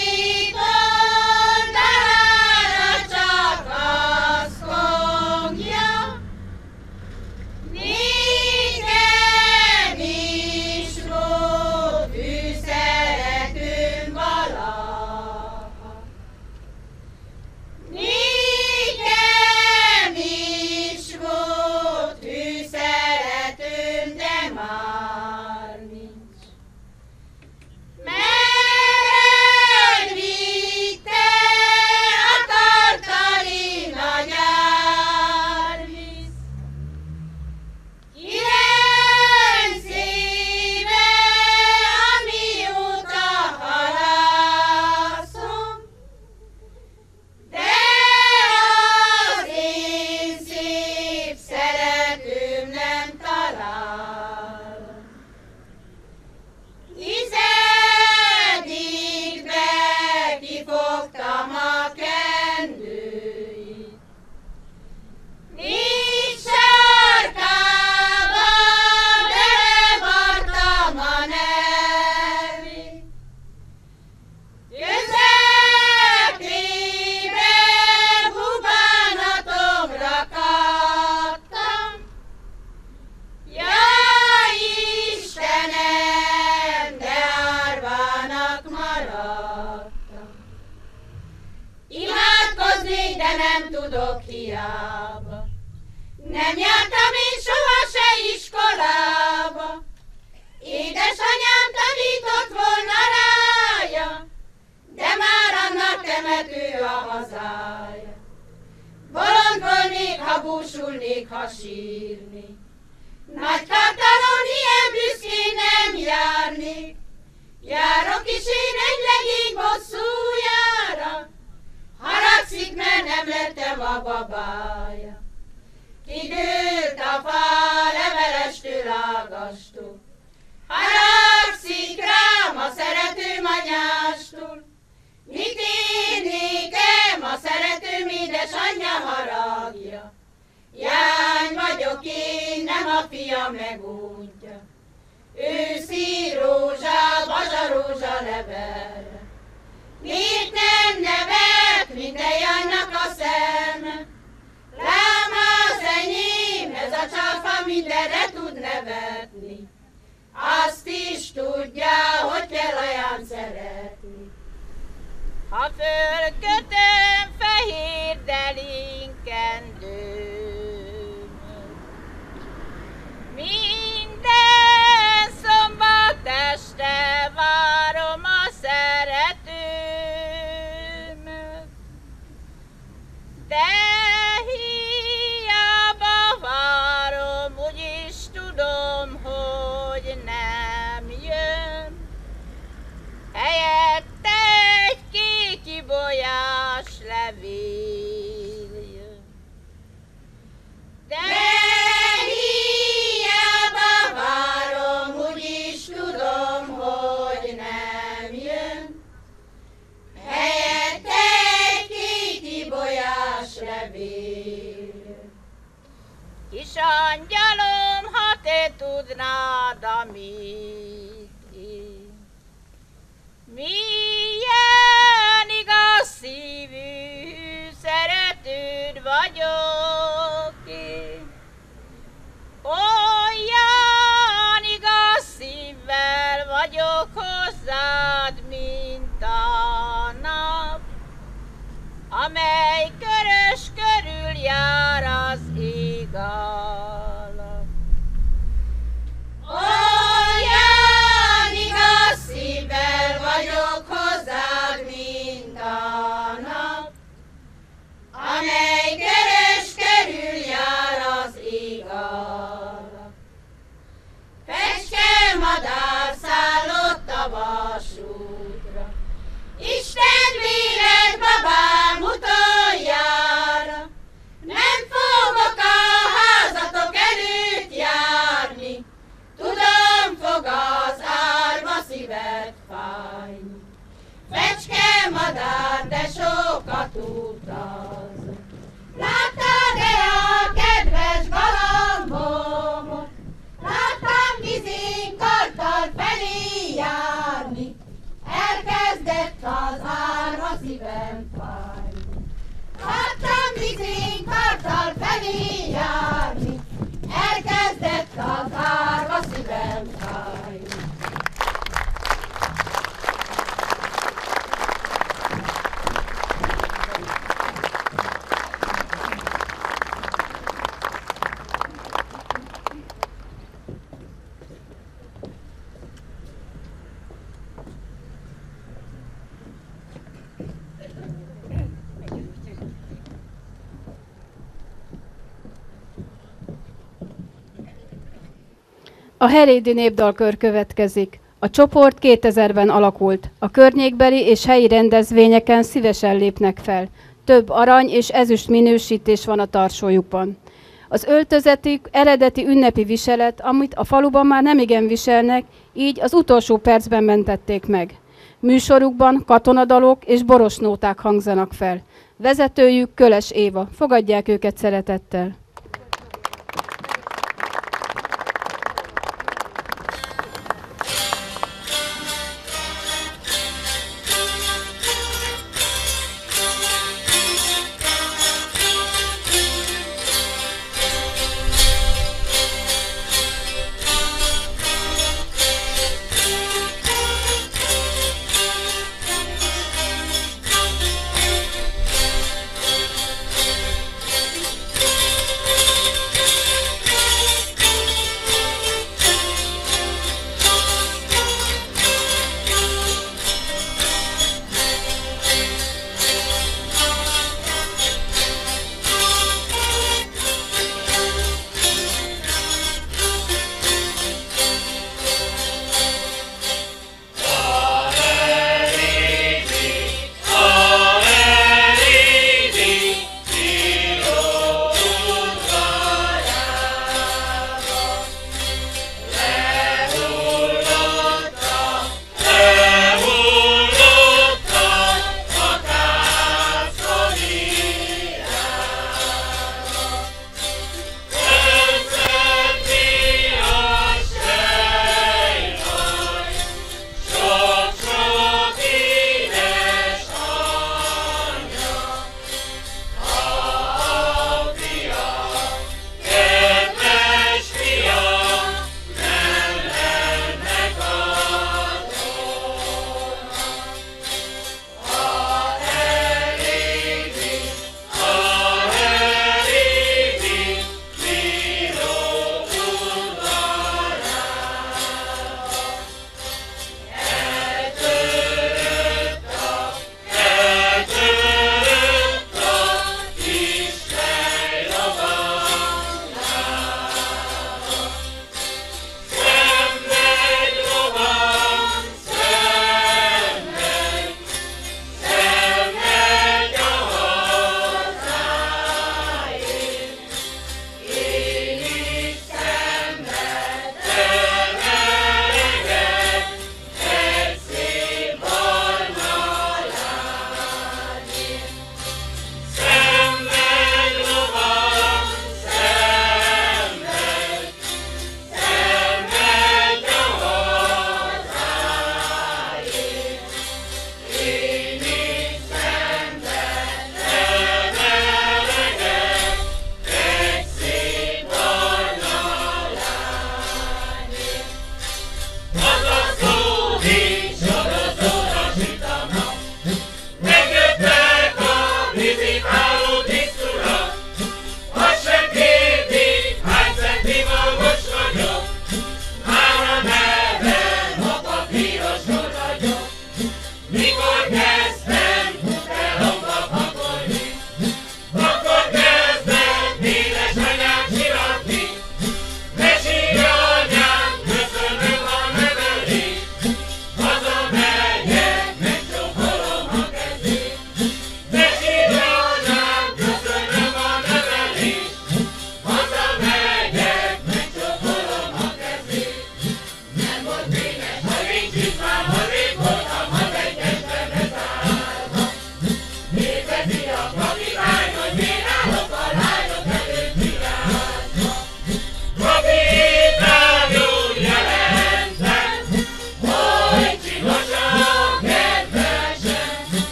tudok hiába. Nem jártam én soha se iskolába, édesanyám tanított volna rája, de már annak temető a hazája. Bolond volnék, ha búsulnék, ha sírnék, nagy kartalon ilyen büszkén nem járnék. Járok is én egy legény bosszújára, haragszik, mert nem lettem a babája. Kidőlt a fa levelestől, ágastól, haragszik rám a szeretőm anyástól. Mit én nékem a szeretőm édesanyja haragja? Jány vagyok én, nem a fia megútja. Őszi rózsá, bazsarózsa levelre. Miért nem nevet, mint járnak a szeme? Lám az enyém, ez a csáfa mindenre tud nevetni. Azt is tudja, hogy kell aján szeretni. Ha fölkötöm fehér delinkendőm, minden szombat este várom a szeretőmet, de hiába várom, úgyis tudom, hogy nem jön. Helyette egy kék ibolyás levél jön. De hiába várom, úgyis tudom, hogy nem jön. Helyette egy kék ibolyás levél jön. kis angyalom, ha te tudnád, amit én, milyen igaz szívű szeretőd vagyok én. Olyan igaz szívvel vagyok hozzád, mint a nap, amely körös körül jár az ég alatt. Olyan igaz szívvel vagyok hozzád, mint a nap, amely körös körül jár az ég alatt. Fecske madár szállott a vasútra, Isten véred babám utoljára. Nem fogok a házatok előtt járni, tudom, fog az árva szíved fájni. Fecske madár, de sokat utaz, láttad-e a kedves galambomot? Láttam vizén karddal felé járni, elkezdett az árva szívem fájni. Láttam vizén karddal felé járni, elkezdett az árva szívem fájni. A Herédi Népdalkör következik. A csoport kétezerben alakult. A környékbeli és helyi rendezvényeken szívesen lépnek fel. Több arany és ezüst minősítés van a tarsójukban. Az öltözetük eredeti ünnepi viselet, amit a faluban már nemigen viselnek, így az utolsó percben mentették meg. Műsorukban katonadalok és borosnóták hangzanak fel. Vezetőjük Köles Éva. Fogadják őket szeretettel.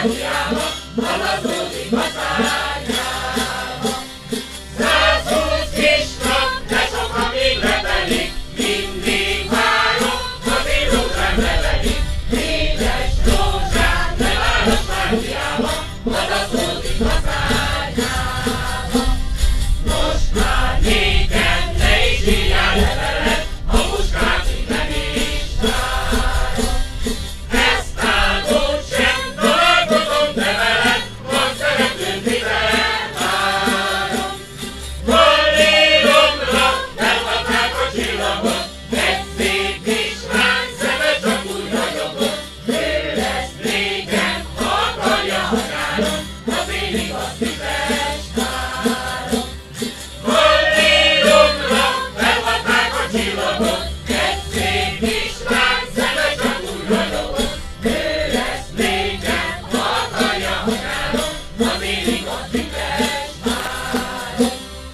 Romániába, haladódik a szárnyába. Százhúsz kisnap, de sokan még letelik, mindig várok, az én után levelik. Négyes rózsát, ne válasz Máriába, haladódik a szárnyába. Most már nékem, ne is írjál levelet, a muskát innen is várom. Ezt áldott sem találkozom te veled, van szeretőm titelen várom. Valléromra felhatták a csillagot, egy szép kis lány szeme csak úgy ragyogott. Ő lesz nékem, ha akarja a nyáron, az én igaz tízes várom. Valléromra felhatták a csillagot, egy szép kis lány szeme csak úgy ragyogott. Ő lesz nékem, ha akarja a nyáron, az én igaz tízes várom.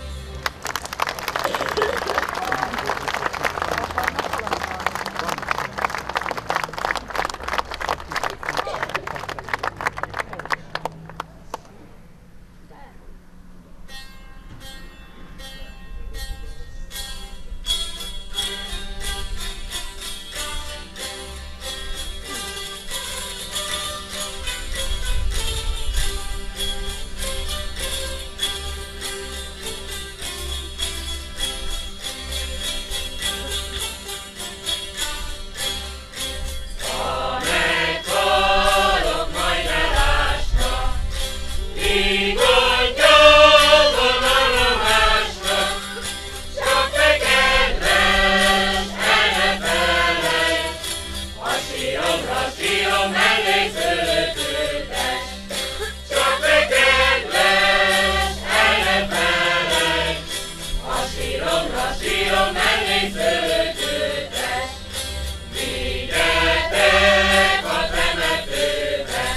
Ha meghalok majd elásnak, míg angyalban arra csak te kedves, el ne felejts, a síromra sírom mellékszőlőtőtes. Csak te kedves, el ne felejts, a síromra sírom mellékszőlőtőtes. Vigyetek a temetőbe,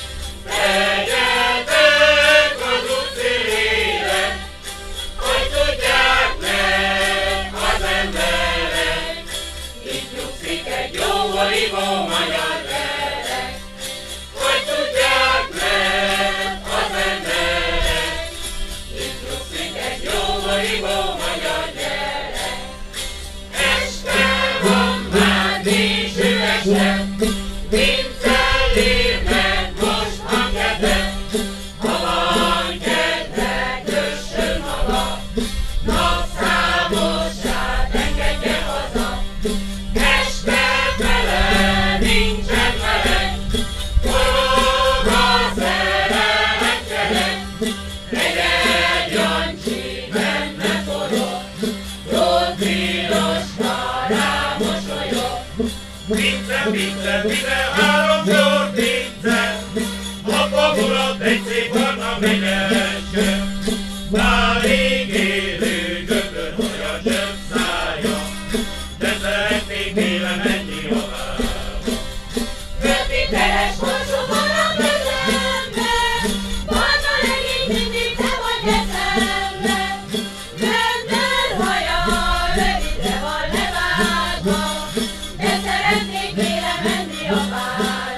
tegyetek az útszélére, hogy tudják meg az emberek, itt nyugszik egy jó olivó magyar gyerek. Hogy tudják meg az emberek, itt nyugszik egy jó olivó magyar gyerek. Este van már késő este, mint szellérnek most van kedve. Ha van kedve, kössön maga, napszámossát engedje haza. Este fele nincsen meleg, forog a szerelem kerek. Egyed Jancsi benne forog, jól piroska rámosolyog. Pince, pince, tizenháromszor pince, apa murat egy szép barna megyeső. Nálig élő gömböt olyan zsöbb szája, de szeretnék télen menni odába. Röpiteles morsó van a kezembe, barna legény mindig te vagy eszembe. Göndör haja, rövidre van levágva, de szeretnék télen menni a párba.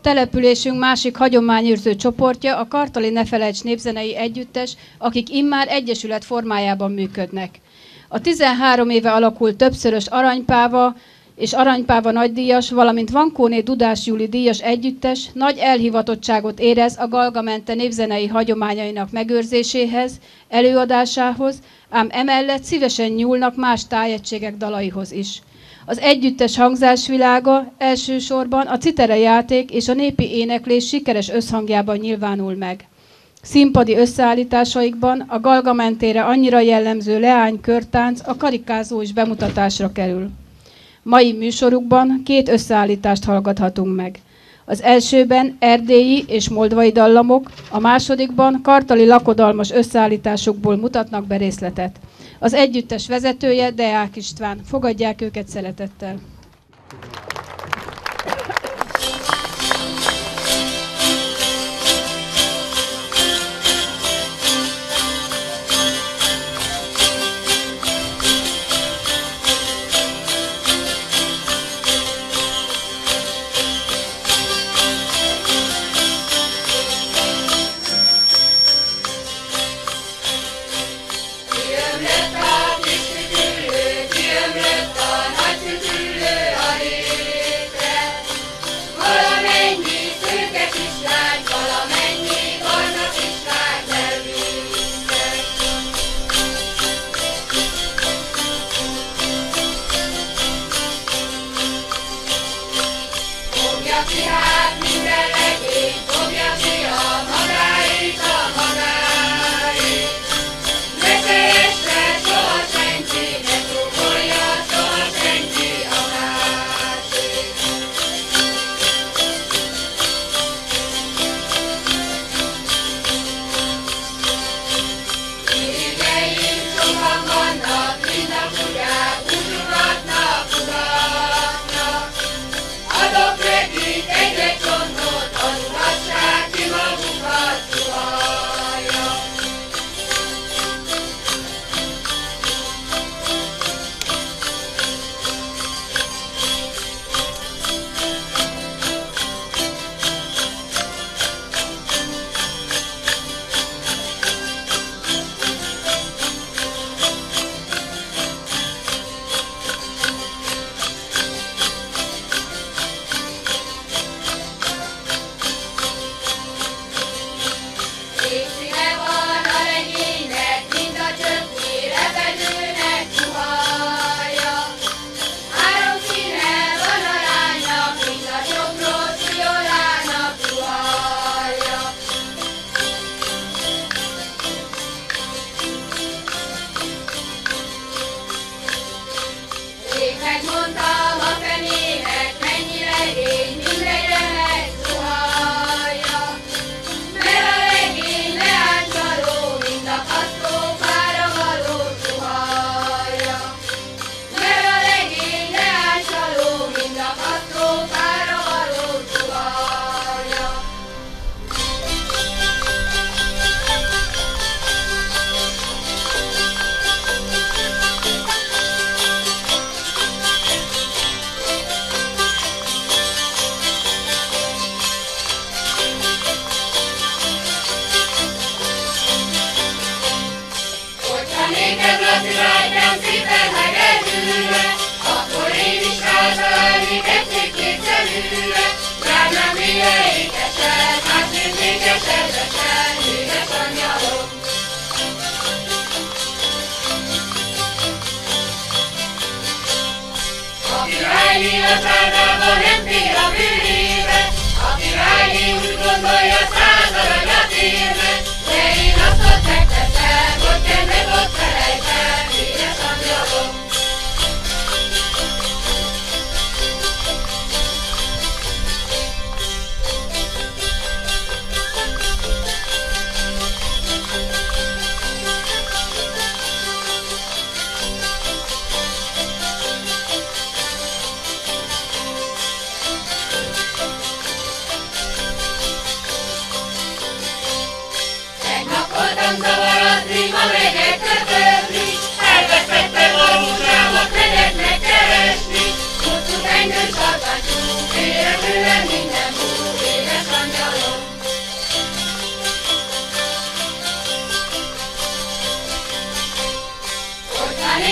Településünk másik hagyományőrző csoportja a Kartali Ne Felejts Népzenei Együttes, akik immár egyesület formájában működnek. A tizenhárom éve alakult többszörös aranypáva és aranypáva nagydíjas, valamint Vankóné Dudás Júli díjas együttes nagy elhivatottságot érez a Galgamente népzenei hagyományainak megőrzéséhez, előadásához, ám emellett szívesen nyúlnak más tájegységek dalaihoz is. Az együttes hangzásvilága elsősorban a citerejáték és a népi éneklés sikeres összhangjában nyilvánul meg. Színpadi összeállításaikban a Galgamentére annyira jellemző leány körtánc, a karikázó is bemutatásra kerül. Mai műsorukban két összeállítást hallgathatunk meg. Az elsőben erdélyi és moldvai dallamok, a másodikban kartali lakodalmas összeállításokból mutatnak be részletet. Az együttes vezetője Deák István. Fogadják őket szeretettel.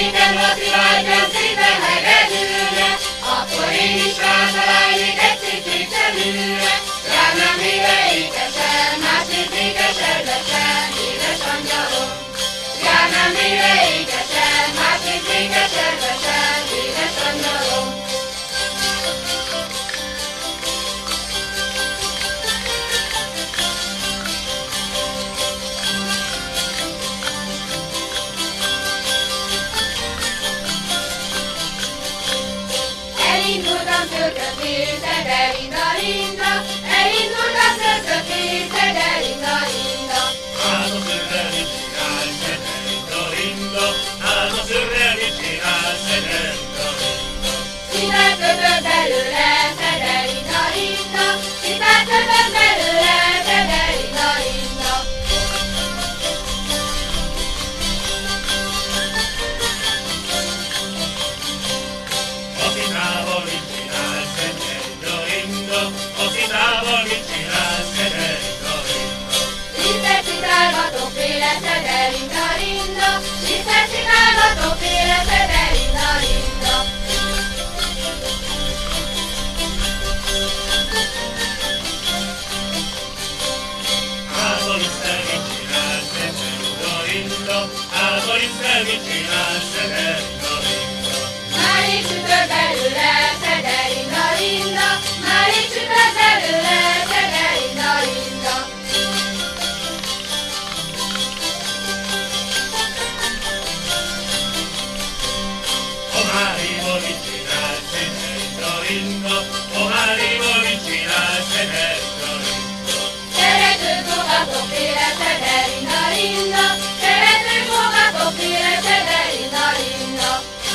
Szépen vaciláltam, szépen hegedülve, akkor én is rátalálnék egy szép végtelenülve. Járnám éve ékesen, másképp ékesedvesen, édes angyalom. Járnám éve ékesen, másképp ékesedvesen, édes angyalom. Elindultam szörkötni, szederinda, rinda, elindultam szörkötni, szederinda, rinda. Hát a szörre mit csinál, szederinda, rinda, hát a szörre mit csinál, szederinda, rinda. Szitát köpött belőle, szederinda, rinda, szitát köpött belőle, szederinda, rinda. A szitával mit csinál, szederinda, rinda, a szitával mit csinál, szederinda, rinda. Lisztet szitálgatok féle, szederinda, rinda, lisztet szitálgatok féle, szederinda, rinda. Hát a liszttel mit csinál, szederinda, rinda, hát a liszttel mit csinál, szederinda, rinda. Már így sütött belőle, szederinda, rinda, már így sütött belőle, szederinda, rinda. A Márival mit csinál, szederinda, rinda, a Márival mit csinál, szederinda, rinda. Szeretők fogatok féle, szederinda, rinda, szeretők fogatok féle, szederinda, rinda.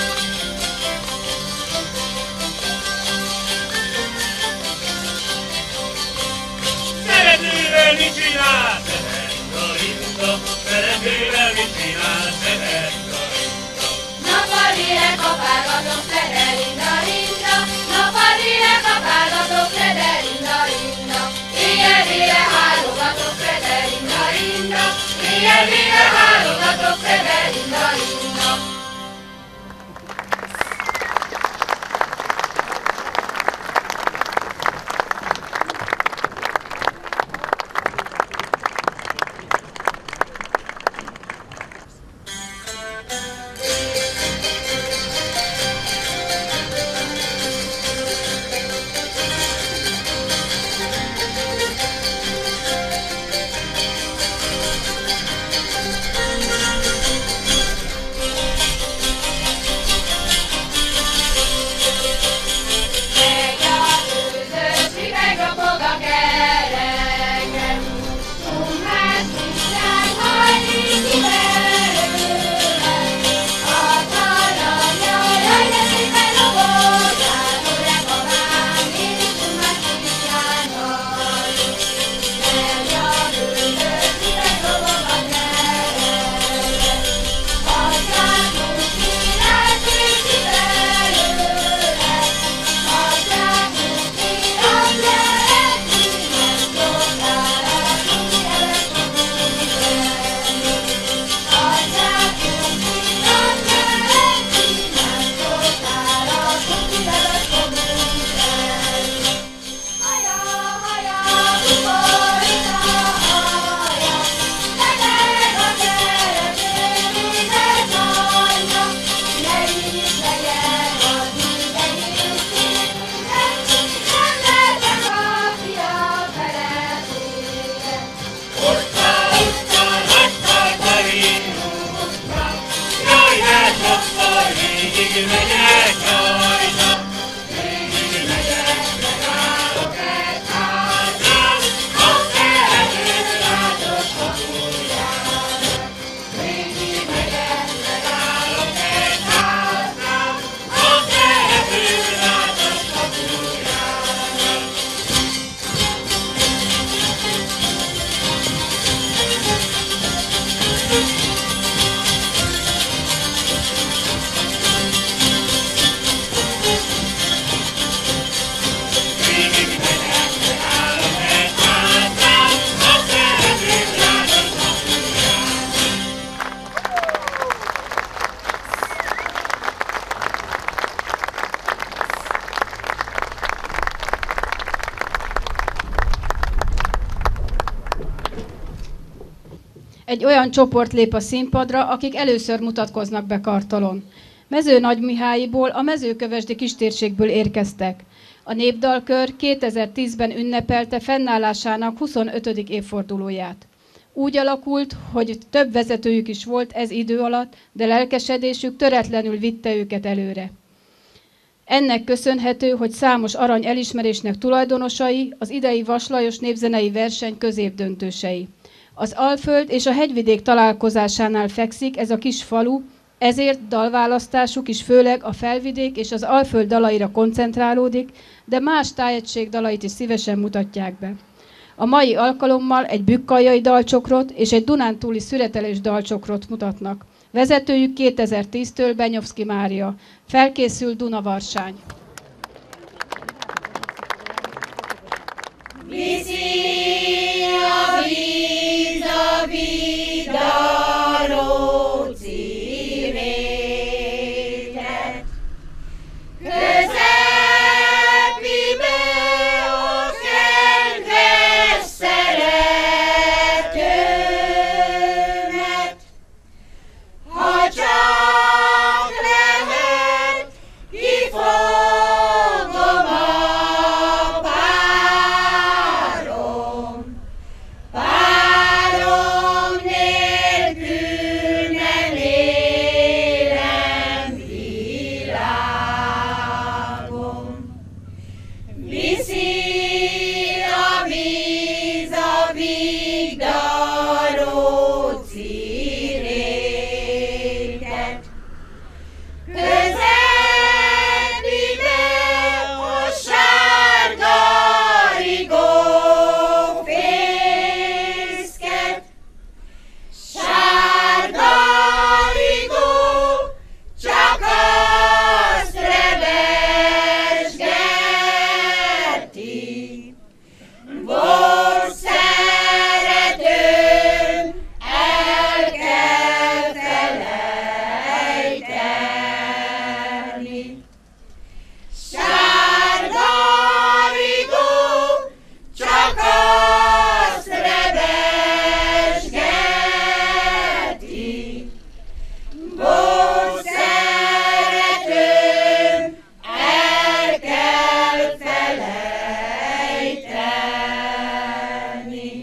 Szeretővel mit csinál, szederinda, rinda, szeretővel mit csinál, szederinda, rinda. Nappal éle kapálgatok, szederinda, rinda, nappal éle kapálgatok, szederinda, rinda. Éjjel-éle hálogatok, szederinda, rinda, éjjel-éle hálogatok, szederinda, rinda. egy olyan csoport lép a színpadra, akik először mutatkoznak be Kartalon. Mező Nagymihályiból, a Mezőkövesdi kistérségből érkeztek. A Népdalkör kétezer-tízben ünnepelte fennállásának huszonötödik évfordulóját. Úgy alakult, hogy több vezetőjük is volt ez idő alatt, de lelkesedésük töretlenül vitte őket előre. Ennek köszönhető, hogy számos arany elismerésnek tulajdonosai, az idei Vas Lajos népzenei verseny középdöntősei. Az Alföld és a hegyvidék találkozásánál fekszik ez a kis falu, ezért dalválasztásuk is főleg a felvidék és az Alföld dalaira koncentrálódik, de más tájegység dalait is szívesen mutatják be. A mai alkalommal egy bükkaljai dalcsokrot és egy dunántúli szüretelés dalcsokrot mutatnak. Vezetőjük kétezer-tíztől Benyovszky Mária. Felkészül Dunavarsány. Viszi a víz a vidaró címéket, közepébe a kedves szeretőmet, ha csak lehet, kifogom a párom, párom nélkül nem élem világom. Viszi a víz a vigdaró círéket, közepébe a sárga rigó fészket, sárga rigó csak azt rebesgeti, volt szeretőm, el kell felejteni. Sárga rigó csak azt rebesgeti, volt szeretőm, el kell felejteni.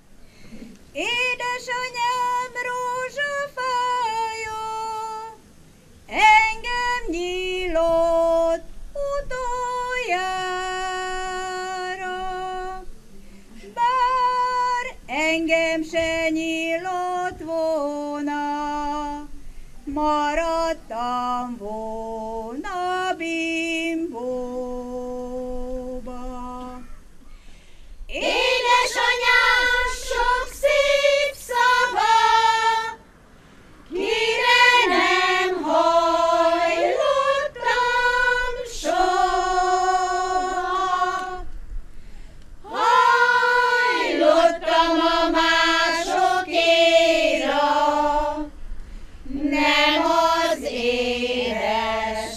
Édesanyám rózsafája engem nyílott utoljára, bár engem se nyílott volna, maradtam volna bimbóba. Édesanyám sok szép szava, kire nem hajlottam soha. Hajlottam a másokéra, nem az édes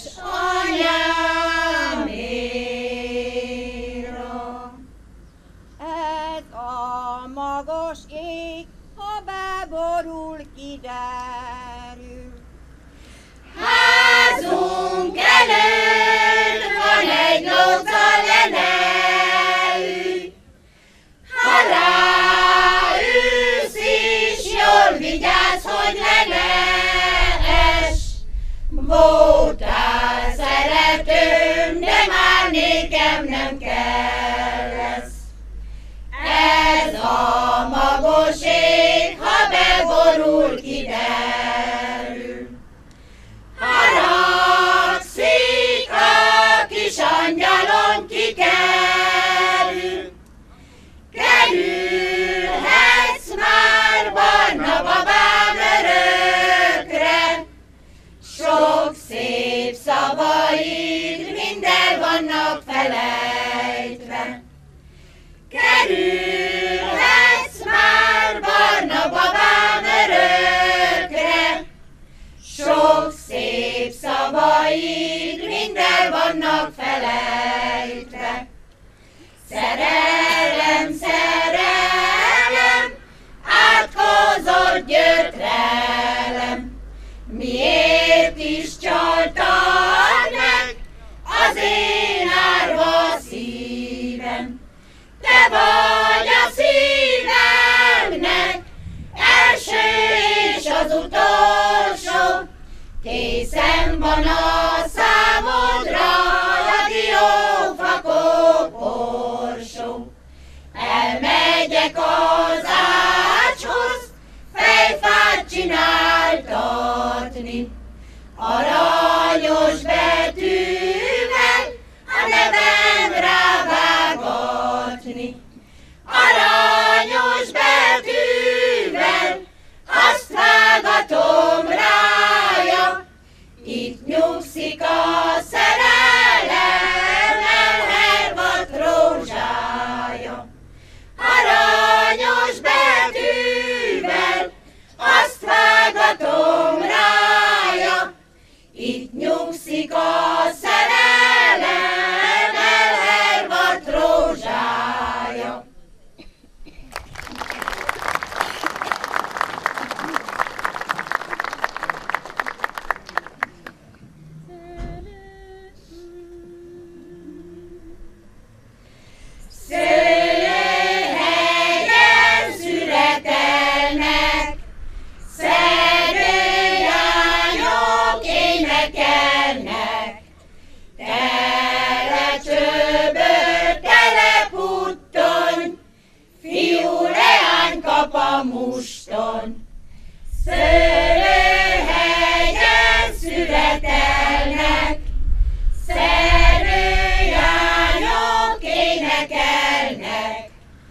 anyáméra. Ez a magas ég, ha beborul, kiderül. Házunk előtt van egy lóca lenelű, ha ráülsz is, jól vigyázz, hogy le ne ess. Voltál szeretőm, de már nékem nem kell lesz. Ez a magos ég, ha beborul, kiderül. Haragszik a kis angyalom, kikerül. Kerülhetsz már barna babám örökre, sok szép szavaid mind el vannak felejtve. Kerülhetsz már barna babám örökre, sok szép szavaid mind el vannak felejtve. Szerelem, szerelem, átkozott volt gyötrelem. Miért is csaltad meg az én árva szívem? Te vagy a szívemnek első és az utolsó, készen van a számodra a diófakó porsó. Elmegyek az ácshoz fejfát csináltatni, aranyos betűvel a nevem rávágatni. Aranyos betűvel azt vágatom rája, itt nyugszik a szerelem elhervadt rózsája. Aranyos betűvel azt vágatom rája, itt nyugszik a szerelem elhervadt rózsája. Szőlőhegyen szüretelnek, szedőjányok énekelnek, tele csőből, tele puttony, fiú leány kap a muston. Szőlőhegyen szüretelnek, szedőjányok énekelnek,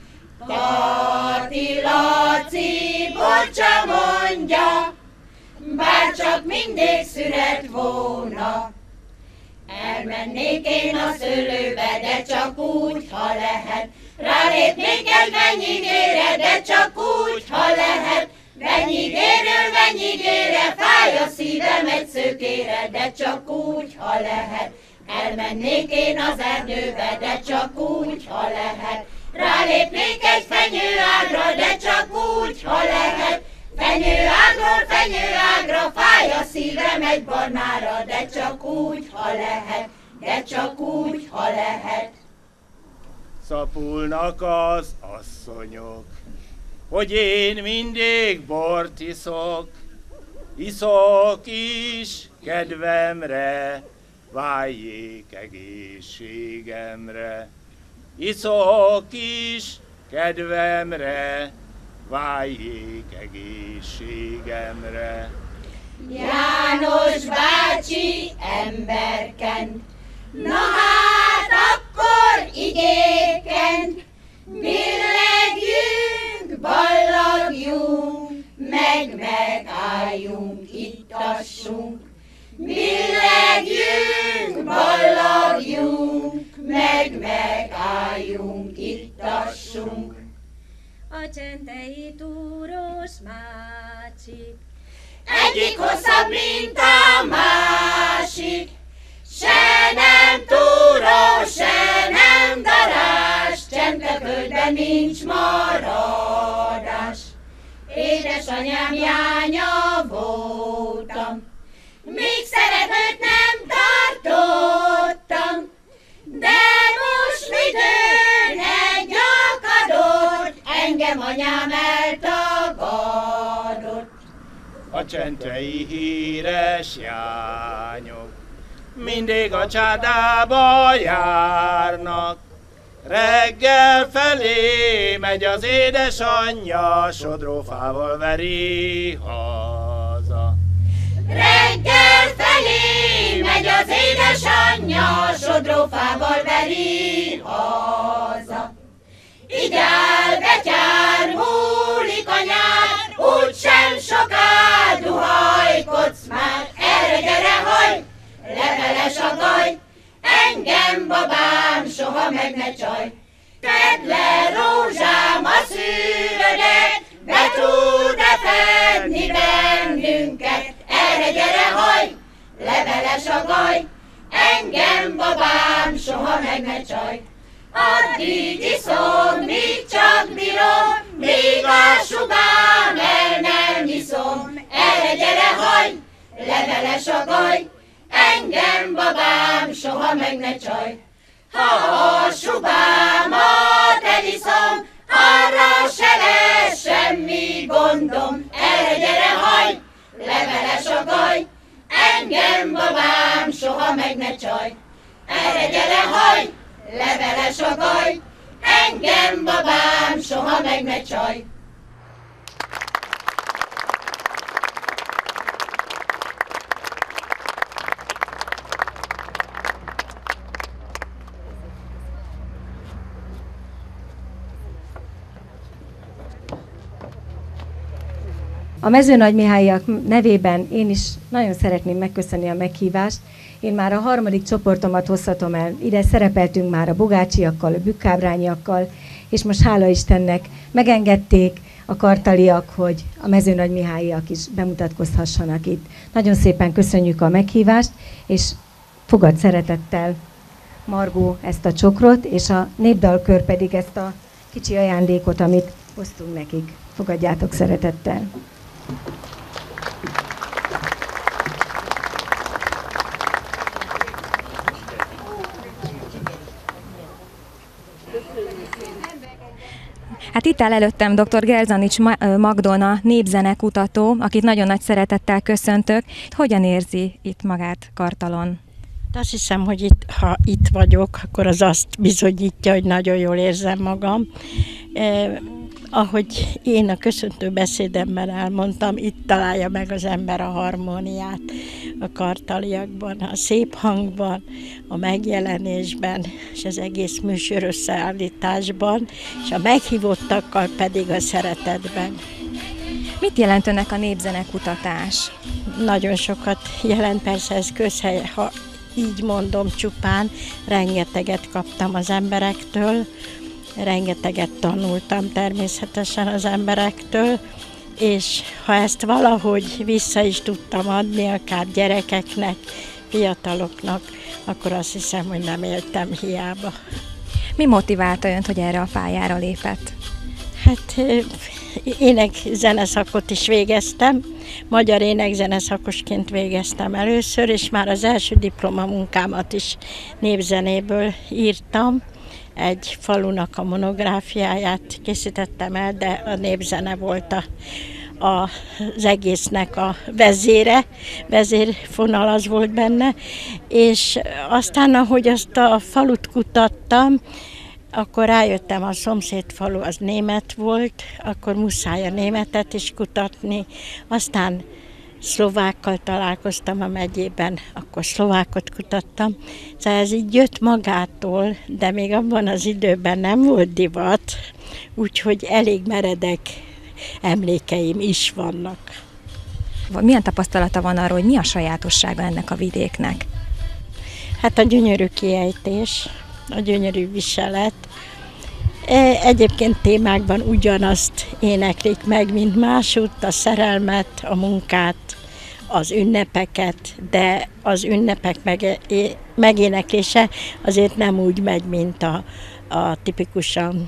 Tati Laci bocsa mondja, bárcsak mindig szüret volna. Elmennék én a szőlőbe, de csak úgy, ha lehet. Rálépnék egy venyigére, de csak úgy, ha lehet. Venyigéről venyigére, fáj a szívem egy szőkére, de csak úgy, ha lehet. Elmennék én az erdőbe, de csak úgy, ha lehet. Rálépnék egy fenyőágra, de csak úgy, ha lehet. Fenyőágról fenyőágra, fáj a szívem egy barnára, de csak úgy, ha lehet. De csak úgy, ha lehet. Szapulnak az asszonyok, hogy én mindig bort iszok. Iszok is kedvemre, váljék egészségemre. Iszok is kedvemre, váljék egészségemre. János bácsi emberkent, na hát akkor igékent, billegjünk, ballagjunk, meg megálljunk, ittassunk. Billegjünk, ballagjunk, meg megálljunk, ittassunk. A csentei túros mácsik egyik hosszabb, mint a másik, se nem túrós, se nem darás, Csenteföldben nincs maradás. Édesanyám jánya voltam, míg szeretőt nem tartottam, de most midőn egy nyakadot engem anyám eltagadott. A csentei híres jányok mindig a csádába járnak. Reggel felé megy az édesanyja, sodrófával veri haza. Reggel felé megy az édesanyja, sodrófával veri haza. Így áll betyár, múlik a nyár, úgysem soká duhajkodsz már. Erre gyere, hajj, leveles a gaj, engem babám soha meg ne csaj. Tedd le rózsám a szűrödet, be tud-e fedni bennünket. Erre gyere, hajj, leveles a gaj, engem babám soha meg ne csaj. addig iszom, míg csak bírom, míg a subám el nem iszom. Erre gyere, hajj, leveles a gaj, engem babám soha meg ne csaj. Ha a subámat eliszom, arra se lesz semmi gondom. Erre gyere, hajj, leveles a gaj, engem babám soha meg ne csaj. Erre gyere, hajj, leveles a gaj, engem babám soha meg ne csaj. A Mezőnagymihályiak nevében én is nagyon szeretném megköszönni a meghívást. Én már a harmadik csoportomat hozhatom el. Ide szerepeltünk már a bogácsiakkal, a bükkábrányiakkal, és most hála Istennek megengedték a kartaliak, hogy a Mezőnagymihályiak is bemutatkozhassanak itt. Nagyon szépen köszönjük a meghívást, és fogad szeretettel Margó ezt a csokrot, és a népdalkör pedig ezt a kicsi ajándékot, amit hoztunk nekik. Fogadjátok szeretettel. Hát itt áll előttem dr. Gerzanics Magdona, népzenekutató, akit nagyon nagy szeretettel köszöntök. Hogyan érzi itt magát Kartalon? Azt hiszem, hogy itt, ha itt vagyok, akkor az azt bizonyítja, hogy nagyon jól érzem magam. Eh, ahogy én a köszöntő beszédemben elmondtam, itt találja meg az ember a harmóniát a kartaliakban, a szép hangban, a megjelenésben, és az egész műsor összeállításban, és a meghívottakkal pedig a szeretetben. Mit jelent önnek a népzenekutatás? Nagyon sokat jelent, persze ez közhely, ha így mondom csupán, rengeteget kaptam az emberektől, rengeteget tanultam természetesen az emberektől, és ha ezt valahogy vissza is tudtam adni, akár gyerekeknek, fiataloknak, akkor azt hiszem, hogy nem éltem hiába. Mi motiválta önt, hogy erre a pályára lépett? Hát ének-zeneszakot is végeztem, magyar ének-zeneszakosként végeztem először, és már az első diplomamunkámat is népzenéből írtam. Egy falunak a monográfiáját készítettem el, de a népzene volt a, a, az egésznek a vezére, vezérfonal az volt benne, és aztán, ahogy azt a falut kutattam, akkor rájöttem, a szomszéd falu az német volt, akkor muszáj a németet is kutatni, aztán szlovákkal találkoztam a megyében, akkor szlovákot kutattam. Szóval ez így jött magától, de még abban az időben nem volt divat, úgyhogy elég meredek emlékeim is vannak. Milyen tapasztalata van arról, hogy mi a sajátossága ennek a vidéknek? Hát a gyönyörű kiejtés, a gyönyörű viselet. Egyébként témákban ugyanazt éneklik meg, mint másutt, a szerelmet, a munkát, az ünnepeket, de az ünnepek megéneklése azért nem úgy megy, mint a, a tipikusan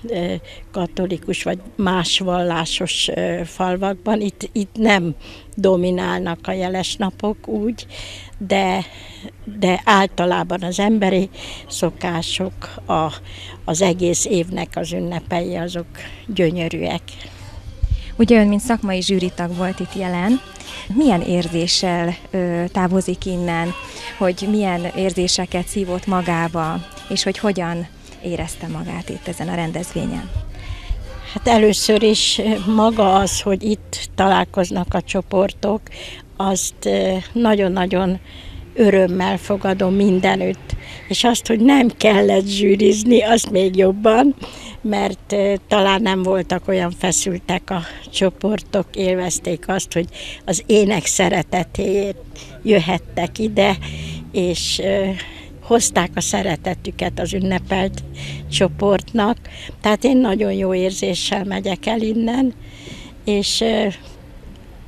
katolikus vagy más vallásos falvakban. Itt, itt nem dominálnak a jeles napok úgy, de, de általában az emberi szokások, a, az egész évnek az ünnepei azok gyönyörűek. Ugye ön, mint szakmai zsűritag volt itt jelen, milyen érzéssel ö, távozik innen, hogy milyen érzéseket szívott magába, és hogy hogyan érezte magát itt ezen a rendezvényen? Hát először is maga az, hogy itt találkoznak a csoportok, azt nagyon-nagyon örömmel fogadom mindenütt. És azt, hogy nem kellett zsűrizni, azt még jobban, mert talán nem voltak olyan feszültek a csoportok, élvezték azt, hogy az ének szeretetéért jöhettek ide, és hozták a szeretetüket az ünnepelt csoportnak. Tehát én nagyon jó érzéssel megyek el innen, és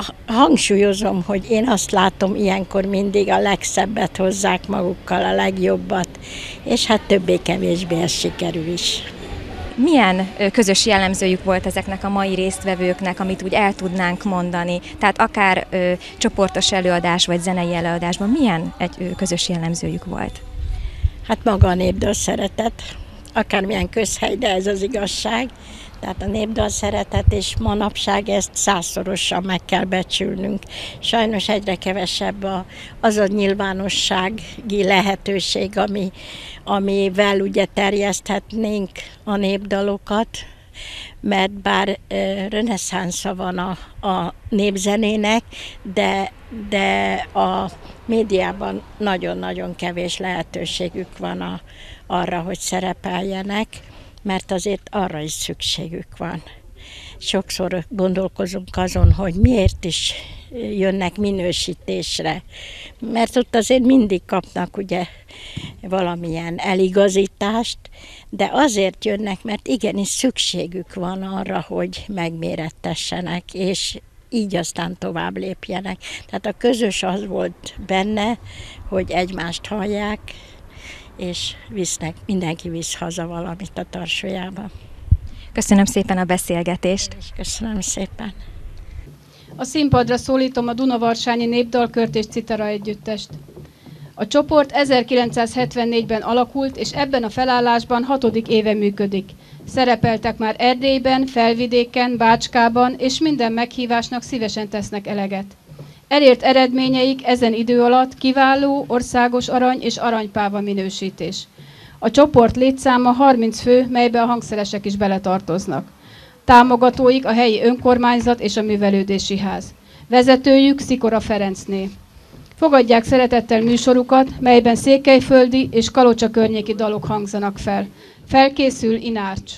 hangsúlyozom, hogy én azt látom, ilyenkor mindig a legszebbet hozzák magukkal, a legjobbat, és hát többé-kevésbé ez sikerül is. Milyen közös jellemzőjük volt ezeknek a mai résztvevőknek, amit úgy el tudnánk mondani? Tehát akár ö, csoportos előadás vagy zenei előadásban milyen egy ö, közös jellemzőjük volt? Hát maga a népdal szeretet, akármilyen közhely, de ez az igazság. Tehát a népdal szeretet, és manapság ezt százszorosan meg kell becsülnünk. Sajnos egyre kevesebb a, az a nyilvánossági lehetőség, ami, amivel ugye terjeszthetnénk a népdalokat, mert bár e, reneszánsza van a, a népzenének, de, de a médiában nagyon-nagyon kevés lehetőségük van a, arra, hogy szerepeljenek, mert azért arra is szükségük van. Sokszor gondolkozunk azon, hogy miért is jönnek minősítésre, mert ott azért mindig kapnak ugye valamilyen eligazítást, de azért jönnek, mert igenis szükségük van arra, hogy megmérettessenek, és így aztán tovább lépjenek. Tehát a közös az volt benne, hogy egymást hallják, és visznek, mindenki visz haza valamit a tarsójába. Köszönöm szépen a beszélgetést. Köszönöm szépen. A színpadra szólítom a Dunavarsányi Népdalkört és Citara Együttest. A csoport ezerkilencszázhetvennégyben alakult, és ebben a felállásban hatodik éve működik. Szerepeltek már Erdélyben, Felvidéken, Bácskában, és minden meghívásnak szívesen tesznek eleget. Elért eredményeik ezen idő alatt kiváló, országos arany és aranypáva minősítés. A csoport létszáma harminc fő, melybe a hangszeresek is beletartoznak. Támogatóik a helyi önkormányzat és a művelődési ház. Vezetőjük Szikora Ferencné. Fogadják szeretettel műsorukat, melyben székelyföldi és Kalocsa környéki dalok hangzanak fel. Felkészül Inárcs.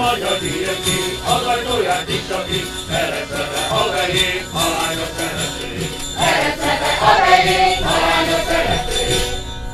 magyar diéki, az ajtóját is aki, ereszebe a vejét, a lányok szeretőjét. Ereszebe a vejét, a lányok szeretőjét.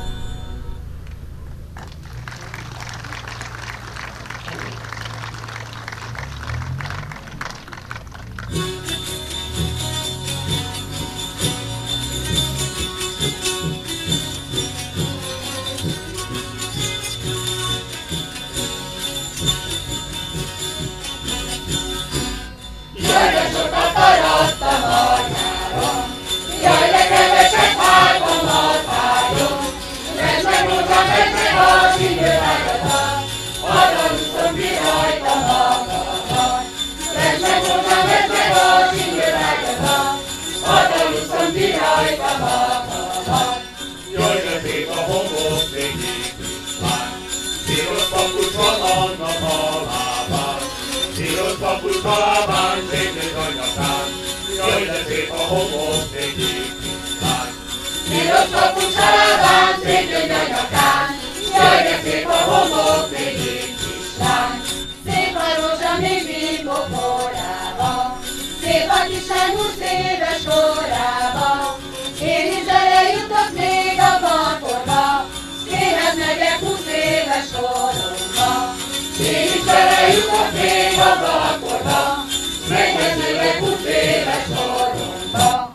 Jaj, de sokat arattam a nyáron, jaj, de keveset hányom a tájon. Vedd meg rózsám, vedd meg a zsínyőrágyadat, hadd alusszom ki rajta magamat. Vedd meg rózsám, vedd meg a zsínyőrágyadat, hadd alusszom ki rajta magamat. Jaj, de szép a homok, végig kislány, piros papucs van annak a lábán. Piros papucs a lábán, szép nőtt a nyakán, jaj, de szép a homok, végig kislány. Piros papucs a lábán, szép nőtt a nyakán, jaj, de szép a homok, végig kislány. Szép a rózsa még bíbó korába, szép a kislány húsz éves korába. Én is belejutok még a vakorba, éhez megyek húsz éves koromba. Én is belejutok még a vakorba, éhez megyek húsz éves koromba.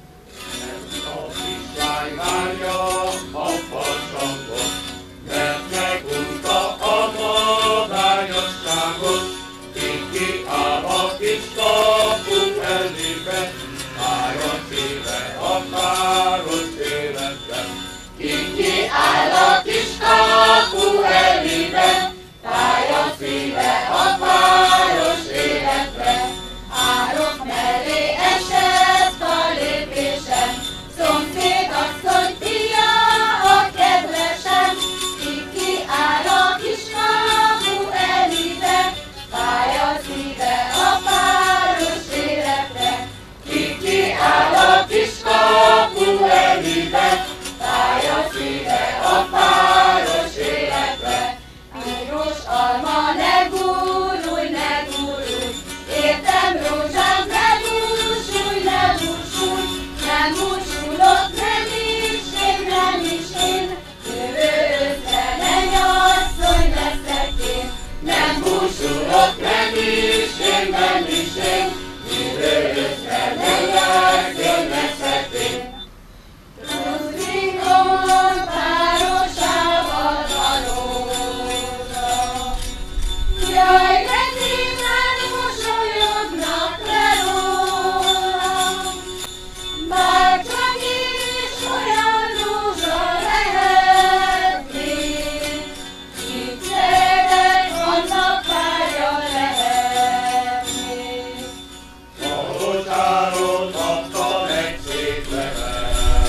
A kislány várja a farsangot, mert megúszta a magányosságot. Kiki áll a kis kapu elébe, fáj a szíve a páros életben. Kiki áll a kis kapu elébe, fáj a szíve a páros életben. Árok mellé esett a lépésem, szomszéd asszony fia a kedvesem. Kiki áll a kis kapu elébe, fáj a szíve a páros életben. Kiki áll a kis kapu elébe, fáj a szíve a páros életben. Piros alma, ne gurulj, ne gurulj, értem rózsám, ne búsulj, ne búsulj, nem búsulok, nem is én, nem is én, jövő őszre mennyasszony leszek én. Nem búsulok, nem is én, nem is én, jövő őszre mennyasszony leszek én. Rózsikon párosával a rózsa, jaj, de szépen mosolyognak le rólam. Bár csak én is olyan rózsa lehetnék, itt szeretek, annak párja lehetnék. A rózsáról kaptam egy szép levelet,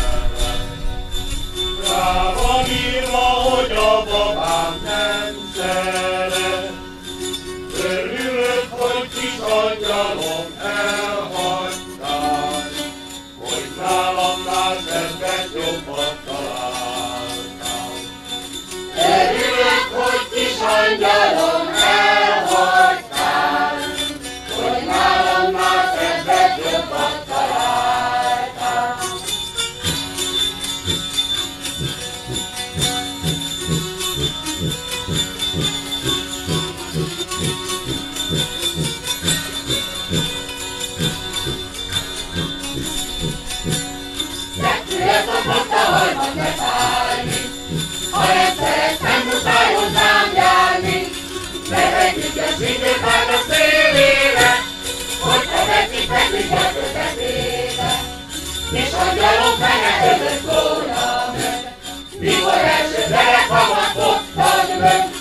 rá van írva, hogy a babám nem szeret. Örülök, hogy kis angyalom elhagytál, hogy nálamnál szebbet jobbat találtál. Örülök, hogy kis angyalom elhagytál, hogy nálam már szebbet jobbat találtál. Megfülye szokott a hajmat ne fájni, ha nem szeretsz, nem muszáj hozzám járni. Bevegyük a zsidőfát a szélére, hogy ha tetszik, feküdj a közetébe. És angyalom fene ömöt volna meg, mikor első gyerekhamat fogtad meg.